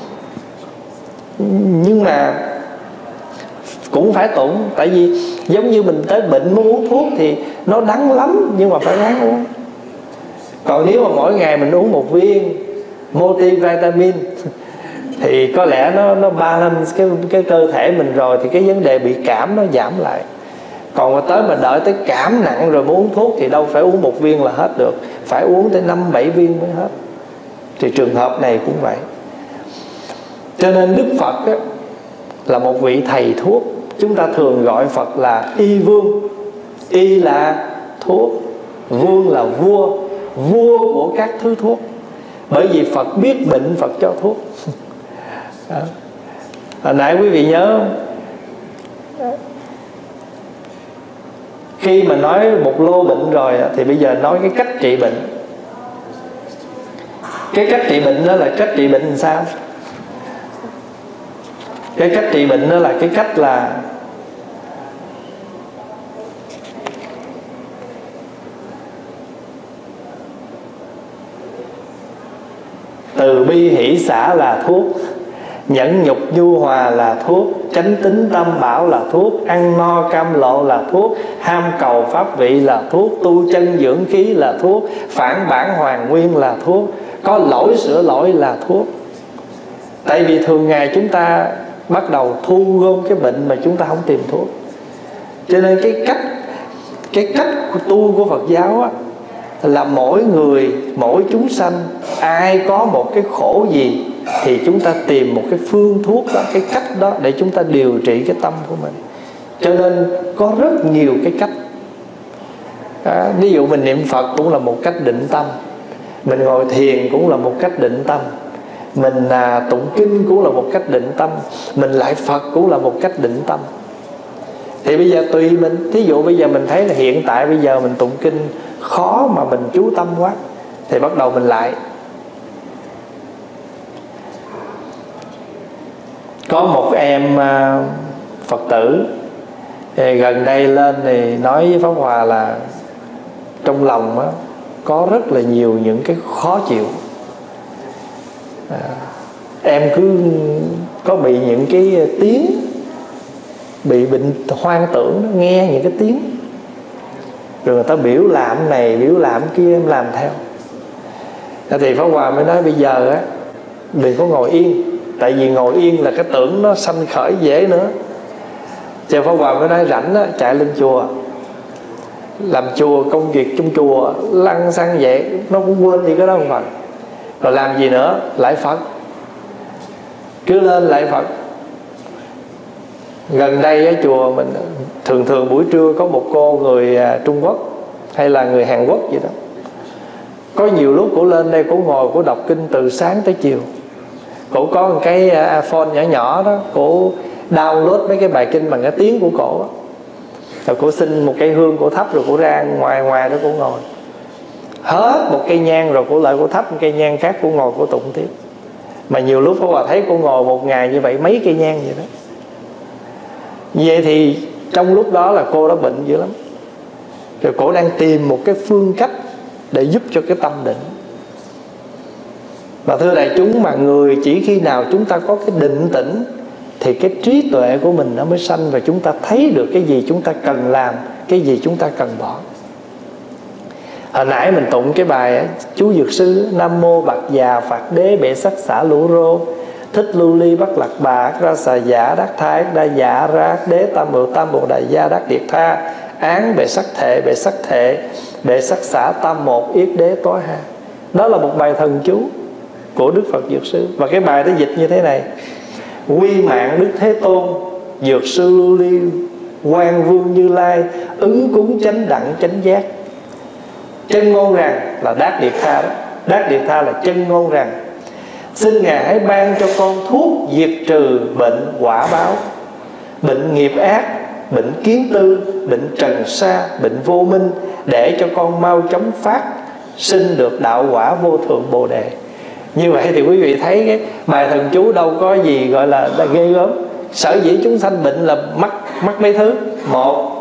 Nhưng mà cũng phải tụng. Tại vì giống như mình tới bệnh muốn uống thuốc thì nó đắng lắm, nhưng mà phải ráng uống. Còn nếu mà mỗi ngày mình uống một viên multivitamin thì có lẽ nó balance cái cơ thể mình rồi, thì cái vấn đề bị cảm nó giảm lại. Còn mà tới mà đợi tới cảm nặng rồi mới uống thuốc thì đâu phải uống một viên là hết được, phải uống tới 5-7 viên mới hết. Thì trường hợp này cũng vậy. Cho nên Đức Phật á, là một vị thầy thuốc. Chúng ta thường gọi Phật là y vương. Y là thuốc, vương là vua, vua của các thứ thuốc. Bởi vì Phật biết bệnh, Phật cho thuốc. Hồi nãy quý vị nhớ khi mà nói một lô bệnh rồi thì bây giờ nói cái cách trị bệnh. Cái cách trị bệnh đó là cách trị bệnh làm sao? Cái cách trị bệnh đó là cái cách là từ bi hỷ xả là thuốc, nhẫn nhục nhu hòa là thuốc, chánh tín tâm bảo là thuốc, ăn no cam lộ là thuốc, ham cầu pháp vị là thuốc, tu chân dưỡng khí là thuốc, phản bản hoàn nguyên là thuốc, có lỗi sửa lỗi là thuốc. Tại vì thường ngày chúng ta bắt đầu thu gom cái bệnh mà chúng ta không tìm thuốc. Cho nên cái cách tu của Phật giáo á, là mỗi người, mỗi chúng sanh, ai có một cái khổ gì thì chúng ta tìm một cái phương thuốc đó, cái cách đó để chúng ta điều trị cái tâm của mình. Cho nên có rất nhiều cái cách. Ví dụ mình niệm Phật cũng là một cách định tâm, mình ngồi thiền cũng là một cách định tâm, mình tụng kinh cũng là một cách định tâm, mình lại Phật cũng là một cách định tâm. Thì bây giờ tùy mình. Thí dụ bây giờ mình thấy là hiện tại bây giờ mình tụng kinh khó mà mình chú tâm quá, thì bắt đầu mình lại. Có một em Phật tử thì gần đây lên thì nói với Pháp Hòa là trong lòng á, có rất là nhiều những cái khó chịu. Em cứ có bị những cái tiếng, bị bệnh hoang tưởng, nghe những cái tiếng, rồi người ta biểu làm này biểu làm kia, em làm theo. Thì Pháp Hòa mới nói bây giờ á, đừng có ngồi yên. Tại vì ngồi yên là cái tưởng nó sanh khởi dễ nữa. Cho Pháp Hòa mới nói rảnh á, chạy lên chùa, làm chùa, công việc trong chùa lăn xăng vậy, nó cũng quên đi cái đó không phải. Rồi làm gì nữa? Lại Phật. Cứ lên lại Phật. Gần đây ở chùa mình thường buổi trưa có một cô người Trung Quốc hay là người Hàn Quốc gì đó, có nhiều lúc cổ lên đây cổ ngồi cổ đọc kinh từ sáng tới chiều. Cổ có một cái iPhone nhỏ nhỏ đó, cổ download mấy cái bài kinh bằng cái tiếng của cổ đó. Rồi cổ xin một cây hương cổ thắp, rồi cổ ra ngoài đó cổ ngồi. Hết một cây nhang rồi cổ lại cổ thắp một cây nhang khác, cổ ngồi cổ tụng tiếp. Mà nhiều lúc Pháp Hòa thấy cổ ngồi một ngày như vậy mấy cây nhang vậy đó. Vậy thì trong lúc đó là cô đó bệnh dữ lắm. Rồi cổ đang tìm một cái phương cách để giúp cho cái tâm định. Và thưa đại chúng, mà người chỉ khi nào chúng ta có cái định tĩnh, thì cái trí tuệ của mình nó mới sanh, và chúng ta thấy được cái gì chúng ta cần làm, cái gì chúng ta cần bỏ. Hồi nãy mình tụng cái bài chú Dược Sư: Nam mô Bạc Già Phạt Đế Bệ Sắc Xả Lũ Rô, Thích Lưu Ly Bắc Lạc Bà Ra Xà Giả Đắc Thái Đa Dạ Ra Đế Tam Mượu Tam Bồ Đại Gia Đắc Điệt Tha Án Bệ Sắc Thệ Bệ Sắc Thệ Bệ Sắc Xả Tam Một Yết Đế Tối Ha. Đó là một bài thần chú của Đức Phật Dược Sư. Và cái bài đó dịch như thế này: Quy mạng Đức Thế Tôn, Dược Sư Lưu Ly, Quan Vương Như Lai, ứng cúng chánh đẳng chánh giác. Chân ngôn rằng là Đát Điệt Tha đó. Đát Điệt Tha là chân ngôn rằng: xin Ngài hãy ban cho con thuốc diệt trừ bệnh quả báo, bệnh nghiệp ác, bệnh kiến tư, bệnh trần sa, bệnh vô minh, để cho con mau chóng phát sinh được đạo quả vô thượng Bồ Đề. Như vậy thì quý vị thấy cái bài thần chú đâu có gì gọi là ghê gớm. Sở dĩ chúng sanh bệnh là mắc mấy thứ: một,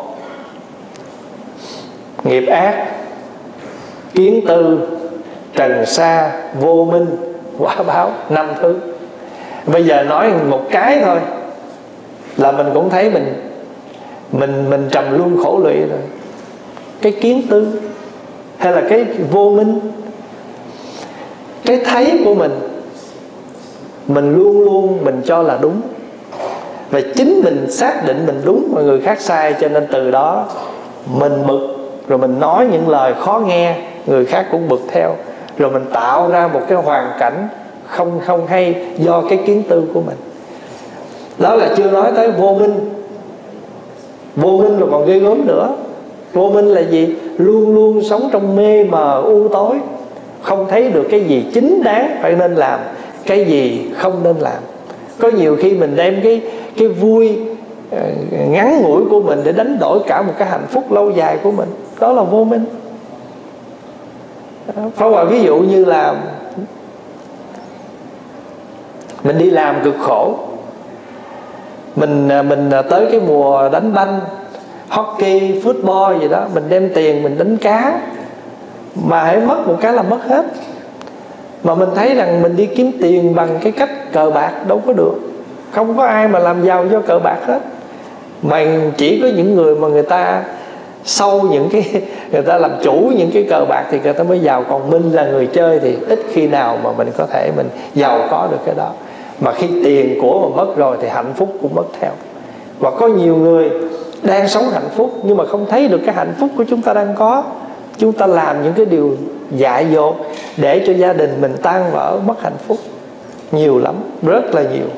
nghiệp ác, kiến tư, trần sa, vô minh, quả báo, 5 thứ. Bây giờ nói một cái thôi là mình cũng thấy mình trầm luân khổ lụy rồi. Cái kiến tư hay là cái vô minh, cái thấy của mình luôn luôn mình cho là đúng, và chính mình xác định mình đúng mà người khác sai, cho nên từ đó mình bực, rồi mình nói những lời khó nghe, người khác cũng bực theo, rồi mình tạo ra một cái hoàn cảnh không hay do cái kiến tư của mình. Đó là chưa nói tới vô minh. Vô minh là còn ghê gớm nữa. Vô minh là gì? Luôn luôn sống trong mê mờ u tối, không thấy được cái gì chính đáng phải nên làm, cái gì không nên làm. Có nhiều khi mình đem cái vui ngắn ngủi của mình để đánh đổi cả một cái hạnh phúc lâu dài của mình. Đó là vô minh. Phá hoại ví dụ như là mình đi làm cực khổ, mình tới cái mùa đánh banh, hockey, football gì đó, mình đem tiền mình đánh cá, mà hãy mất một cái là mất hết. Mà mình thấy rằng mình đi kiếm tiền bằng cái cách cờ bạc đâu có được. Không có ai mà làm giàu do cờ bạc hết, mà chỉ có những người mà người ta sâu những cái, người ta làm chủ những cái cờ bạc thì người ta mới giàu. Còn mình là người chơi thì ít khi nào mà mình có thể mình giàu có được cái đó. Mà khi tiền của mà mất rồi thì hạnh phúc cũng mất theo. Và có nhiều người đang sống hạnh phúc nhưng mà không thấy được cái hạnh phúc của chúng ta đang có. Chúng ta làm những cái điều dại dột để cho gia đình mình tan vỡ, mất hạnh phúc. Nhiều lắm, rất là nhiều.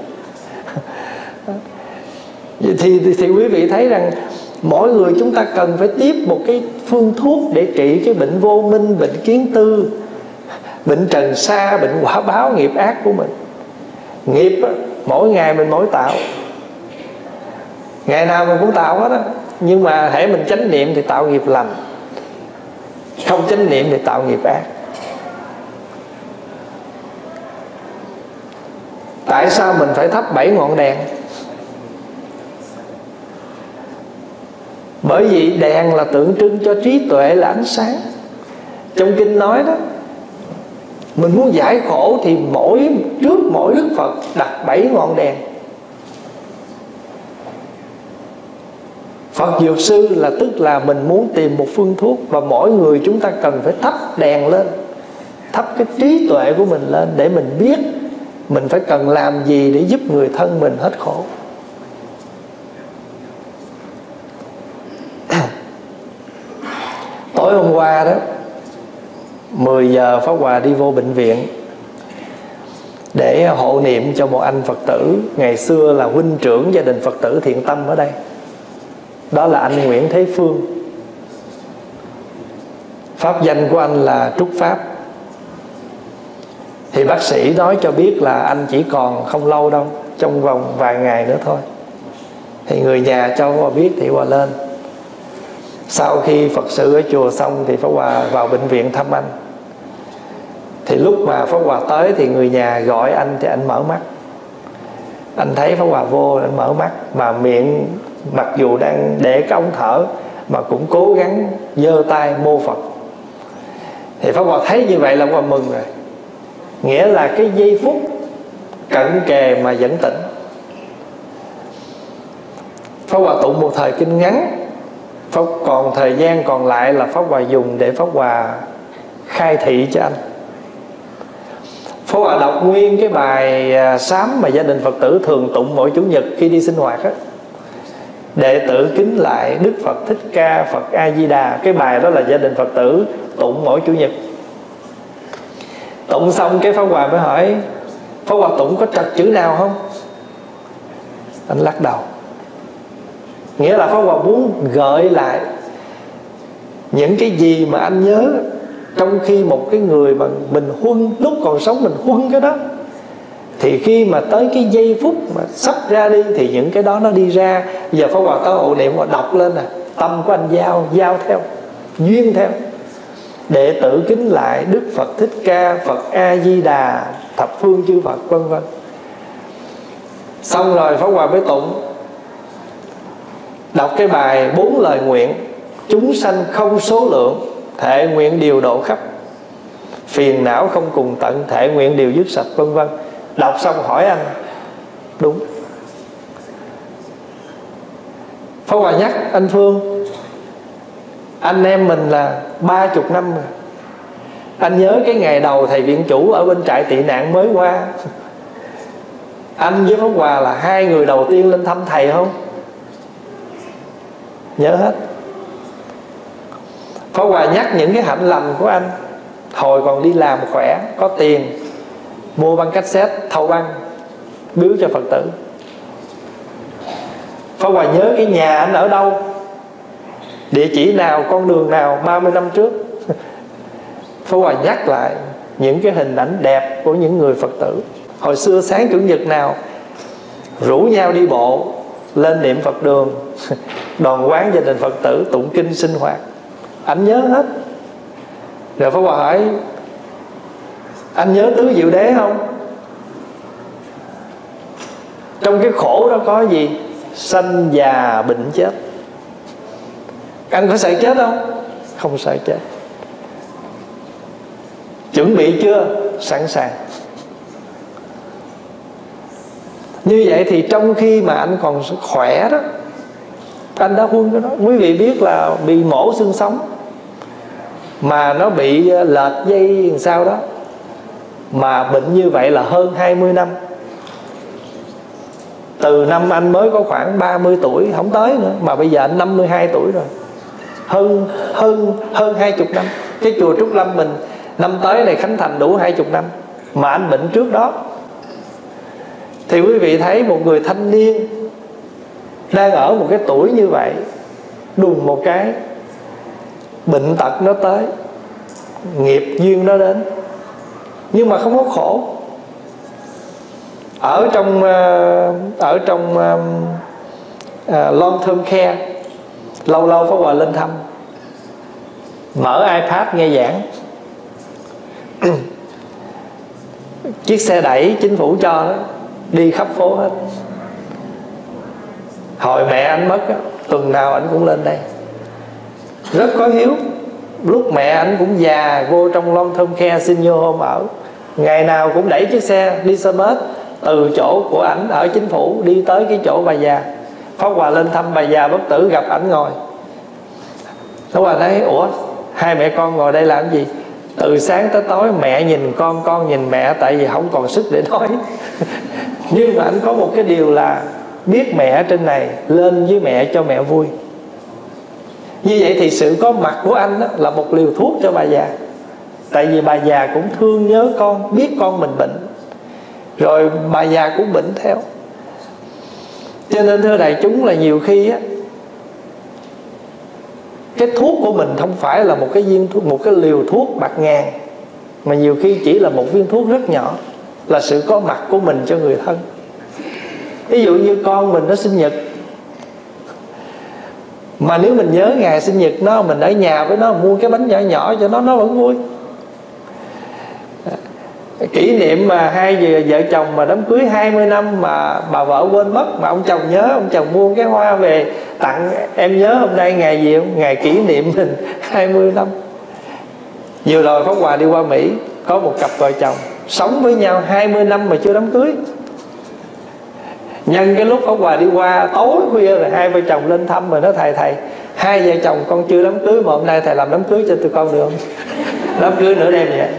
Thì quý vị thấy rằng mỗi người chúng ta cần phải tiếp một cái phương thuốc để trị cái bệnh vô minh, bệnh kiến tư, bệnh trần sa, bệnh quả báo, nghiệp ác của mình. Nghiệp á, mỗi ngày mình mỗi tạo, ngày nào mình cũng tạo hết á. Nhưng mà hễ mình chánh niệm thì tạo nghiệp lành, không chánh niệm thì tạo nghiệp ác. Tại sao mình phải thắp 7 ngọn đèn? Bởi vì đèn là tượng trưng cho trí tuệ, là ánh sáng. Trong kinh nói đó, mình muốn giải khổ thì trước mỗi Đức Phật đặt 7 ngọn đèn. Phật Dược Sư là tức là mình muốn tìm một phương thuốc, và mỗi người chúng ta cần phải thắp đèn lên, thắp cái trí tuệ của mình lên, để mình biết mình phải cần làm gì để giúp người thân mình hết khổ. Tối hôm qua đó, 10 giờ Pháp Hòa đi vô bệnh viện để hộ niệm cho một anh Phật tử ngày xưa là huynh trưởng gia đình Phật tử Thiện Tâm ở đây. Đó là anh Nguyễn Thế Phương. Pháp danh của anh là Trúc Pháp. Thì bác sĩ nói cho biết là anh chỉ còn không lâu đâu, trong vòng vài ngày nữa thôi. Thì người nhà cho Pháp Hòa biết thì Hòa lên. Sau khi Phật sự ở chùa xong thì Pháp Hòa vào bệnh viện thăm anh. Thì lúc mà Pháp Hòa tới thì người nhà gọi anh thì anh mở mắt. Anh thấy Pháp Hòa vô, anh mở mắt, mà miệng mặc dù đang để cái ống thở mà cũng cố gắng giơ tay mô Phật. Thì Pháp Hòa thấy như vậy là Pháp Hòa mừng rồi. Nghĩa là cái giây phút cận kề mà vẫn tỉnh. Pháp Hòa tụng một thời kinh ngắn, còn thời gian còn lại là Pháp Hòa dùng để Pháp Hòa khai thị cho anh. Pháp Hòa đọc nguyên cái bài sám mà gia đình Phật tử thường tụng mỗi Chủ nhật khi đi sinh hoạt á: đệ tử kính lại Đức Phật Thích Ca Phật A Di Đà. Cái bài đó là gia đình Phật tử tụng mỗi Chủ nhật. Tụng xong cái Pháp Hòa mới hỏi: Pháp Hòa tụng có trật chữ nào không? Anh lắc đầu. Nghĩa là Pháp Hòa muốn gợi lại những cái gì mà anh nhớ trong khi một cái người mà mình huân, lúc còn sống mình huân cái đó, thì khi mà tới cái giây phút mà sắp ra đi thì những cái đó nó đi ra. Giờ Pháp Hòa có hộ niệm và đọc lên nè, tâm của anh giao theo, duyên theo. Đệ tử kính lại Đức Phật Thích Ca Phật A Di Đà thập phương chư Phật, vân vân. Xong rồi Pháp Hòa mới tụng, đọc cái bài 4 lời nguyện: chúng sanh không số lượng, thệ nguyện điều độ khắp, phiền não không cùng tận, thệ nguyện điều dứt sạch, vân vân. Đọc xong hỏi anh: đúng. Pháp Hòa nhắc: anh Phương, anh em mình là 30 năm rồi. Anh nhớ cái ngày đầu thầy viện chủ ở bên trại tị nạn mới qua, anh với Pháp Hòa là 2 người đầu tiên lên thăm thầy không? Nhớ hết. Pháp Hòa nhắc những cái hạnh lành của anh hồi còn đi làm khỏe, có tiền, mua băng cassette, thâu băng, biếu cho Phật tử. Pháp Hòa nhớ cái nhà anh ở đâu, địa chỉ nào, con đường nào 30 năm trước. Pháp Hòa nhắc lại những cái hình ảnh đẹp của những người Phật tử. Hồi xưa sáng Chủ nhật nào rủ nhau đi bộ lên niệm Phật đường, đoàn quán gia đình Phật tử tụng kinh sinh hoạt, anh nhớ hết. Rồi Pháp Hòa hỏi: anh nhớ tứ diệu đế không? Trong cái khổ đó có gì? Sanh già bệnh chết. Anh có sợ chết không? Không sợ chết. Chuẩn bị chưa? Sẵn sàng. Như vậy thì trong khi mà anh còn khỏe đó, anh đã huân cái đó. Quý vị biết là bị mổ xương sống mà nó bị lệch dây làm sao đó, mà bệnh như vậy là hơn 20 năm. Từ năm anh mới có khoảng 30 tuổi, không tới nữa, mà bây giờ anh 52 tuổi rồi. Hơn 20 năm. Cái chùa Trúc Lâm mình năm tới này khánh thành đủ 20 năm, mà anh bệnh trước đó. Thì quý vị thấy một người thanh niên đang ở một cái tuổi như vậy, đùng một cái bệnh tật nó tới, nghiệp duyên nó đến, nhưng mà không có khổ. Ở trong long term care, lâu lâu Pháp Hòa lên thăm, mở iPad nghe giảng. Chiếc xe đẩy chính phủ cho đó, đi khắp phố hết. Hồi mẹ anh mất đó, tuần nào anh cũng lên đây, rất có hiếu. Lúc mẹ anh cũng già, vô trong long term care senior home ở, ngày nào cũng đẩy chiếc xe đi xe bus từ chỗ của ảnh ở chính phủ đi tới cái chỗ bà già. Pháp Hòa lên thăm bà già bất tử, gặp ảnh ngồi. Pháp Hòa nói: ủa, hai mẹ con ngồi đây làm gì? Từ sáng tới tối mẹ nhìn con nhìn mẹ, tại vì không còn sức để nói. Nhưng mà anh có một cái điều là biết mẹ ở trên này, lên với mẹ cho mẹ vui. Như vậy thì sự có mặt của anh đó là một liều thuốc cho bà già. Tại vì bà già cũng thương nhớ con, biết con mình bệnh, rồi bà già cũng bệnh theo. Cho nên thưa đại chúng là nhiều khi á, cái thuốc của mình không phải là một cái viên thuốc, một cái liều thuốc bạc ngàn, mà nhiều khi chỉ là một viên thuốc rất nhỏ, là sự có mặt của mình cho người thân. Ví dụ như con mình nó sinh nhật, mà nếu mình nhớ ngày sinh nhật nó, mình ở nhà với nó mua cái bánh nhỏ nhỏ cho nó vẫn vui. Kỷ niệm mà hai vợ chồng mà đám cưới 20 năm mà bà vợ quên mất, mà ông chồng nhớ, ông chồng mua cái hoa về tặng. Em nhớ hôm nay ngày gì không? Ngày kỷ niệm mình 20 năm. Vừa rồi Pháp Hòa đi qua Mỹ, có một cặp vợ chồng sống với nhau 20 năm mà chưa đám cưới. Nhân cái lúc Pháp Hòa đi qua tối khuya rồi hai vợ chồng lên thăm rồi nói thầy, hai vợ chồng con chưa đám cưới mà hôm nay thầy làm đám cưới cho tụi con được không? Đám cưới nửa đêm vậy.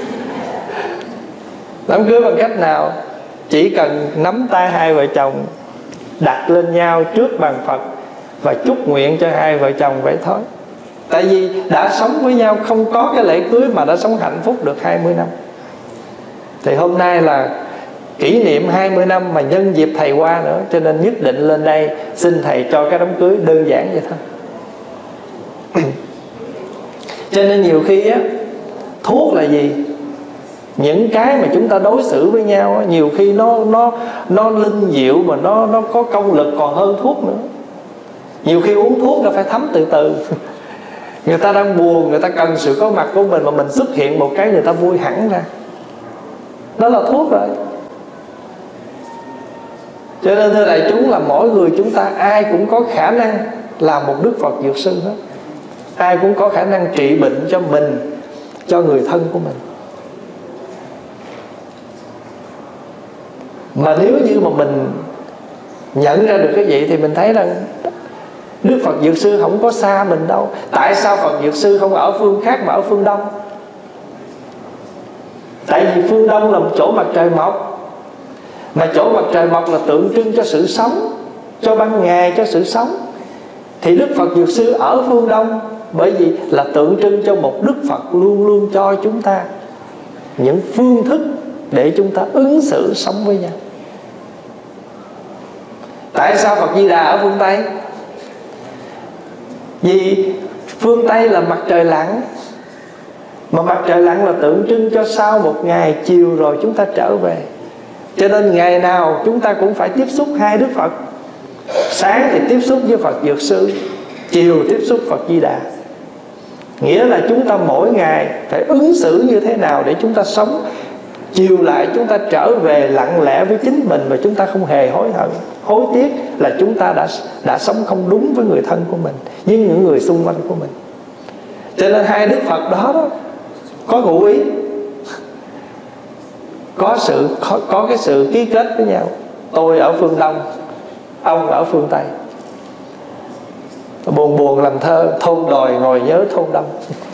Đám cưới bằng cách nào? Chỉ cần nắm tay hai vợ chồng đặt lên nhau trước bàn Phật và chúc nguyện cho hai vợ chồng vậy thôi. Tại vì đã sống với nhau, không có cái lễ cưới mà đã sống hạnh phúc được 20 năm. Thì hôm nay là kỷ niệm 20 năm mà nhân dịp thầy qua nữa, cho nên nhất định lên đây xin thầy cho cái đám cưới đơn giản vậy thôi. Cho nên nhiều khi á, thuốc là gì? Những cái mà chúng ta đối xử với nhau á, nhiều khi nó linh diệu mà nó có công lực còn hơn thuốc nữa. Nhiều khi uống thuốc nó phải thấm từ từ. Người ta đang buồn, người ta cần sự có mặt của mình, mà mình xuất hiện một cái người ta vui hẳn ra. Đó là thuốc rồi. Cho nên thưa đại chúng là mỗi người chúng ta ai cũng có khả năng làm một Đức Phật Dược Sư hết. Ai cũng có khả năng trị bệnh cho mình, cho người thân của mình. Mà nếu như mà mình nhận ra được cái gì thì mình thấy rằng Đức Phật Dược Sư không có xa mình đâu. Tại sao Phật Dược Sư không ở phương khác mà ở phương Đông? Tại vì phương Đông là một chỗ mặt trời mọc. Mà chỗ mặt trời mọc là tượng trưng cho sự sống, cho ban ngày, cho sự sống. Thì Đức Phật Dược Sư ở phương Đông, bởi vì là tượng trưng cho một Đức Phật luôn luôn cho chúng ta những phương thức để chúng ta ứng xử sống với nhau. Tại sao Phật Di Đà ở phương Tây? Vì phương Tây là mặt trời lặn. Mà mặt trời lặn là tượng trưng cho sau một ngày chiều rồi chúng ta trở về. Cho nên ngày nào chúng ta cũng phải tiếp xúc hai Đức Phật. Sáng thì tiếp xúc với Phật Dược Sư, chiều tiếp xúc Phật Di Đà. Nghĩa là chúng ta mỗi ngày phải ứng xử như thế nào để chúng ta sống. Chiều lại chúng ta trở về lặng lẽ với chính mình, và chúng ta không hề hối hận, hối tiếc là chúng ta đã sống không đúng với người thân của mình, với những người xung quanh của mình. Cho nên hai Đức Phật đó có ngụ ý, có cái sự ký kết với nhau. Tôi ở phương Đông, ông ở phương Tây. Buồn buồn làm thơ, thôn đòi ngồi nhớ thôn Đông.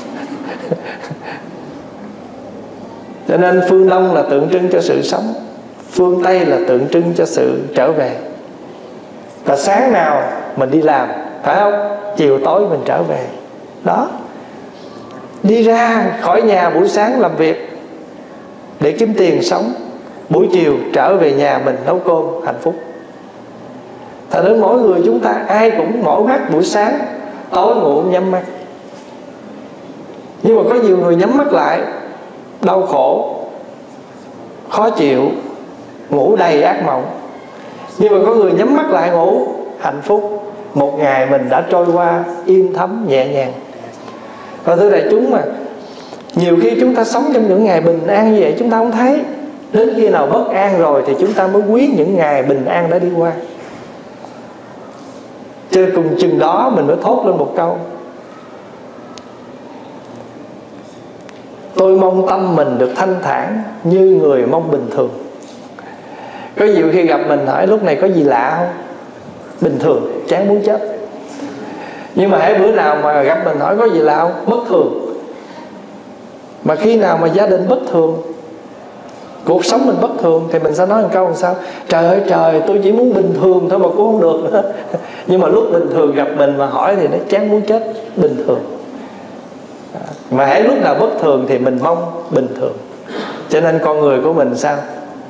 Cho nên phương Đông là tượng trưng cho sự sống, phương Tây là tượng trưng cho sự trở về. Và sáng nào mình đi làm, phải không? Chiều tối mình trở về. Đó. Đi ra khỏi nhà buổi sáng làm việc để kiếm tiền sống, buổi chiều trở về nhà mình nấu cơm hạnh phúc. Thật đến mỗi người chúng ta ai cũng mở mắt buổi sáng, tối ngủ nhắm mắt. Nhưng mà có nhiều người nhắm mắt lại đau khổ, khó chịu, ngủ đầy ác mộng. Nhưng mà có người nhắm mắt lại ngủ hạnh phúc. Một ngày mình đã trôi qua yên thấm nhẹ nhàng. Và thưa đại chúng, mà nhiều khi chúng ta sống trong những ngày bình an như vậy chúng ta không thấy. Đến khi nào bất an rồi thì chúng ta mới quý những ngày bình an đã đi qua. Cho cùng chừng đó mình mới thốt lên một câu: tôi mong tâm mình được thanh thản như người mong bình thường. Có nhiều khi gặp mình hỏi lúc này có gì lạ không? Bình thường, chán muốn chết. Nhưng mà hễ bữa nào mà gặp mình hỏi có gì lạ không? Bất thường. Mà khi nào mà gia đình bất thường, cuộc sống mình bất thường, thì mình sẽ nói một câu làm sao? Trời ơi trời, tôi chỉ muốn bình thường thôi mà cũng không được nữa. Nhưng mà lúc bình thường gặp mình mà hỏi thì nó chán muốn chết. Bình thường. Mà hãy lúc nào bất thường thì mình mong bình thường. Cho nên con người của mình sao?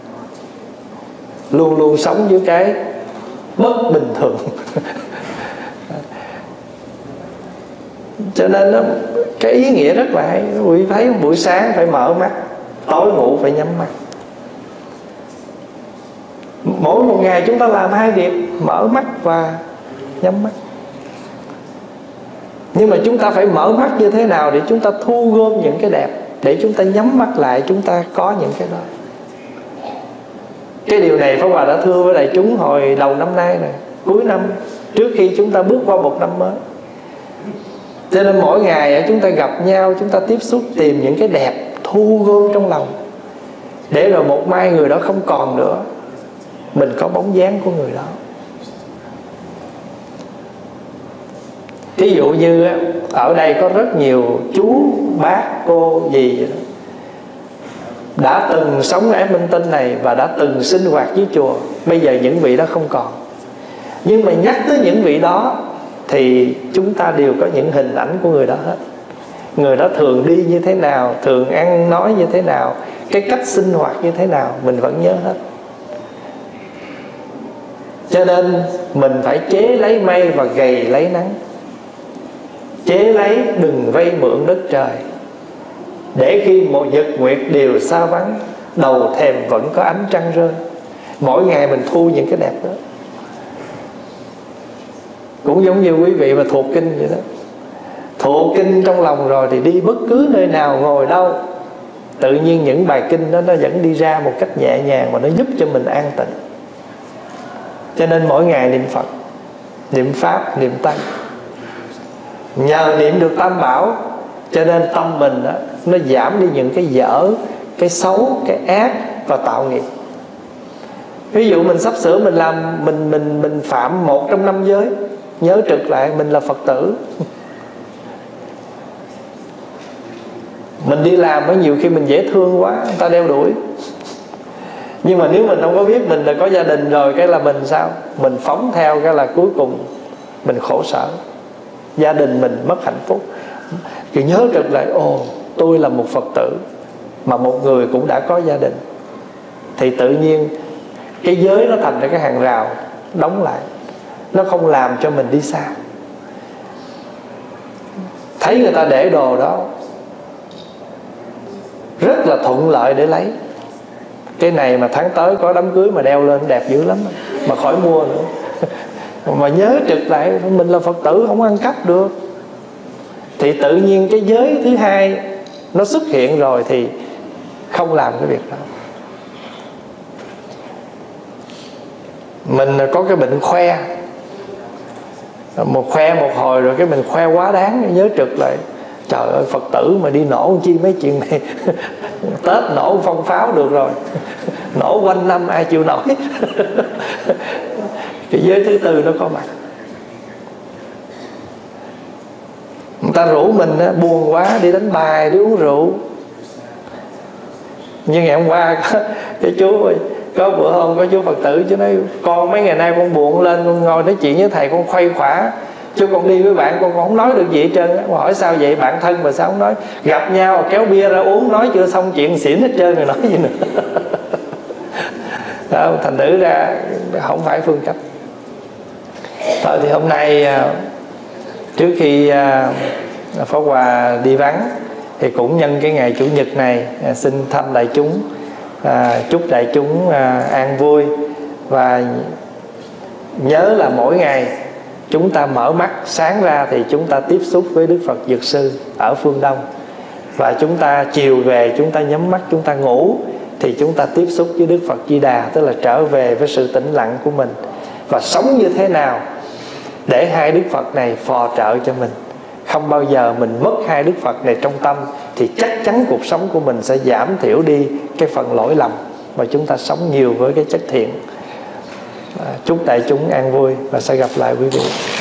Luôn luôn sống với cái bất bình thường. Cho nên đó, cái ý nghĩa rất là hay. Quý thấy buổi sáng phải mở mắt, tối ngủ phải nhắm mắt. Mỗi một ngày chúng ta làm hai việc, mở mắt và nhắm mắt. Nhưng mà chúng ta phải mở mắt như thế nào để chúng ta thu gom những cái đẹp, để chúng ta nhắm mắt lại chúng ta có những cái đó. Cái điều này Pháp Hòa đã thưa với đại chúng hồi đầu năm nay này, cuối năm, trước khi chúng ta bước qua một năm mới. Cho nên mỗi ngày chúng ta gặp nhau, chúng ta tiếp xúc, tìm những cái đẹp, thu gom trong lòng, để rồi một mai người đó không còn nữa mình có bóng dáng của người đó. Ví dụ như ở đây có rất nhiều chú, bác, cô, dì vậy đó, đã từng sống ở Minh Tinh này và đã từng sinh hoạt với chùa. Bây giờ những vị đó không còn, nhưng mà nhắc tới những vị đó thì chúng ta đều có những hình ảnh của người đó hết. Người đó thường đi như thế nào, thường ăn nói như thế nào, cái cách sinh hoạt như thế nào, mình vẫn nhớ hết. Cho nên mình phải chế lấy mây và gầy lấy nắng. Chế lấy đừng vay mượn đất trời, để khi một nhật nguyệt đều xa vắng, đầu thềm vẫn có ánh trăng rơi. Mỗi ngày mình thu những cái đẹp đó. Cũng giống như quý vị mà thuộc kinh vậy đó. Thuộc kinh trong lòng rồi thì đi bất cứ nơi nào, ngồi đâu, tự nhiên những bài kinh đó nó vẫn đi ra một cách nhẹ nhàng, và nó giúp cho mình an tịnh. Cho nên mỗi ngày niệm Phật, niệm Pháp, niệm Tăng. Nhờ niệm được Tam Bảo, cho nên tâm mình đó, nó giảm đi những cái dở, cái xấu, cái ác và tạo nghiệp. Ví dụ mình sắp sửa mình làm, mình phạm một trong 5 giới, nhớ trực lại mình là Phật tử. Mình đi làm có nhiều khi mình dễ thương quá, người ta đeo đuổi. Nhưng mà nếu mình không có biết mình là có gia đình rồi, cái là mình sao? Mình phóng theo, cái là cuối cùng mình khổ sở, gia đình mình mất hạnh phúc. Thì nhớ trực lại, ồ, tôi là một Phật tử mà một người cũng đã có gia đình, thì tự nhiên cái giới nó thành ra cái hàng rào đóng lại, nó không làm cho mình đi xa. Thấy người ta để đồ đó rất là thuận lợi để lấy. Cái này mà tháng tới có đám cưới mà đeo lên đẹp dữ lắm, mà khỏi mua nữa. Mà nhớ trực lại mình là Phật tử, không ăn cắp được. Thì tự nhiên cái giới thứ hai nó xuất hiện rồi thì không làm cái việc đó. Mình có cái bệnh khoe, khoe một hồi rồi cái mình khoe quá đáng, nhớ trực lại, trời ơi, Phật tử mà đi nổ chi mấy chuyện này. Tết nổ phong pháo được rồi, nổ quanh năm ai chịu nổi. Cái giới thứ tư nó có mặt. Người ta rủ mình buồn quá đi đánh bài, đi uống rượu. Nhưng ngày hôm qua cái chú ơi, có bữa hôm có chú Phật tử, chú nói con mấy ngày nay con buồn lên, con ngồi nói chuyện với thầy con khuây khỏa, chứ con đi với bạn con không nói được gì hết trơn. Con hỏi sao vậy, bạn thân mà sao không nói? Gặp nhau kéo bia ra uống, nói chưa xong chuyện xỉn hết trơn rồi, nói gì nữa. Đó, thành thử ra không phải phương cách. Thôi thì hôm nay trước khi Pháp Hòa đi vắng, thì cũng nhân cái ngày Chủ nhật này xin thăm đại chúng, chúc đại chúng an vui. Và nhớ là mỗi ngày chúng ta mở mắt sáng ra thì chúng ta tiếp xúc với Đức Phật Dược Sư ở phương Đông. Và chúng ta chiều về, chúng ta nhắm mắt, chúng ta ngủ, thì chúng ta tiếp xúc với Đức Phật Di Đà, tức là trở về với sự tĩnh lặng của mình. Và sống như thế nào để hai Đức Phật này phò trợ cho mình. Không bao giờ mình mất hai Đức Phật này trong tâm, thì chắc chắn cuộc sống của mình sẽ giảm thiểu đi cái phần lỗi lầm, và chúng ta sống nhiều với cái chất thiện. Chúc đại chúng an vui và sẽ gặp lại quý vị.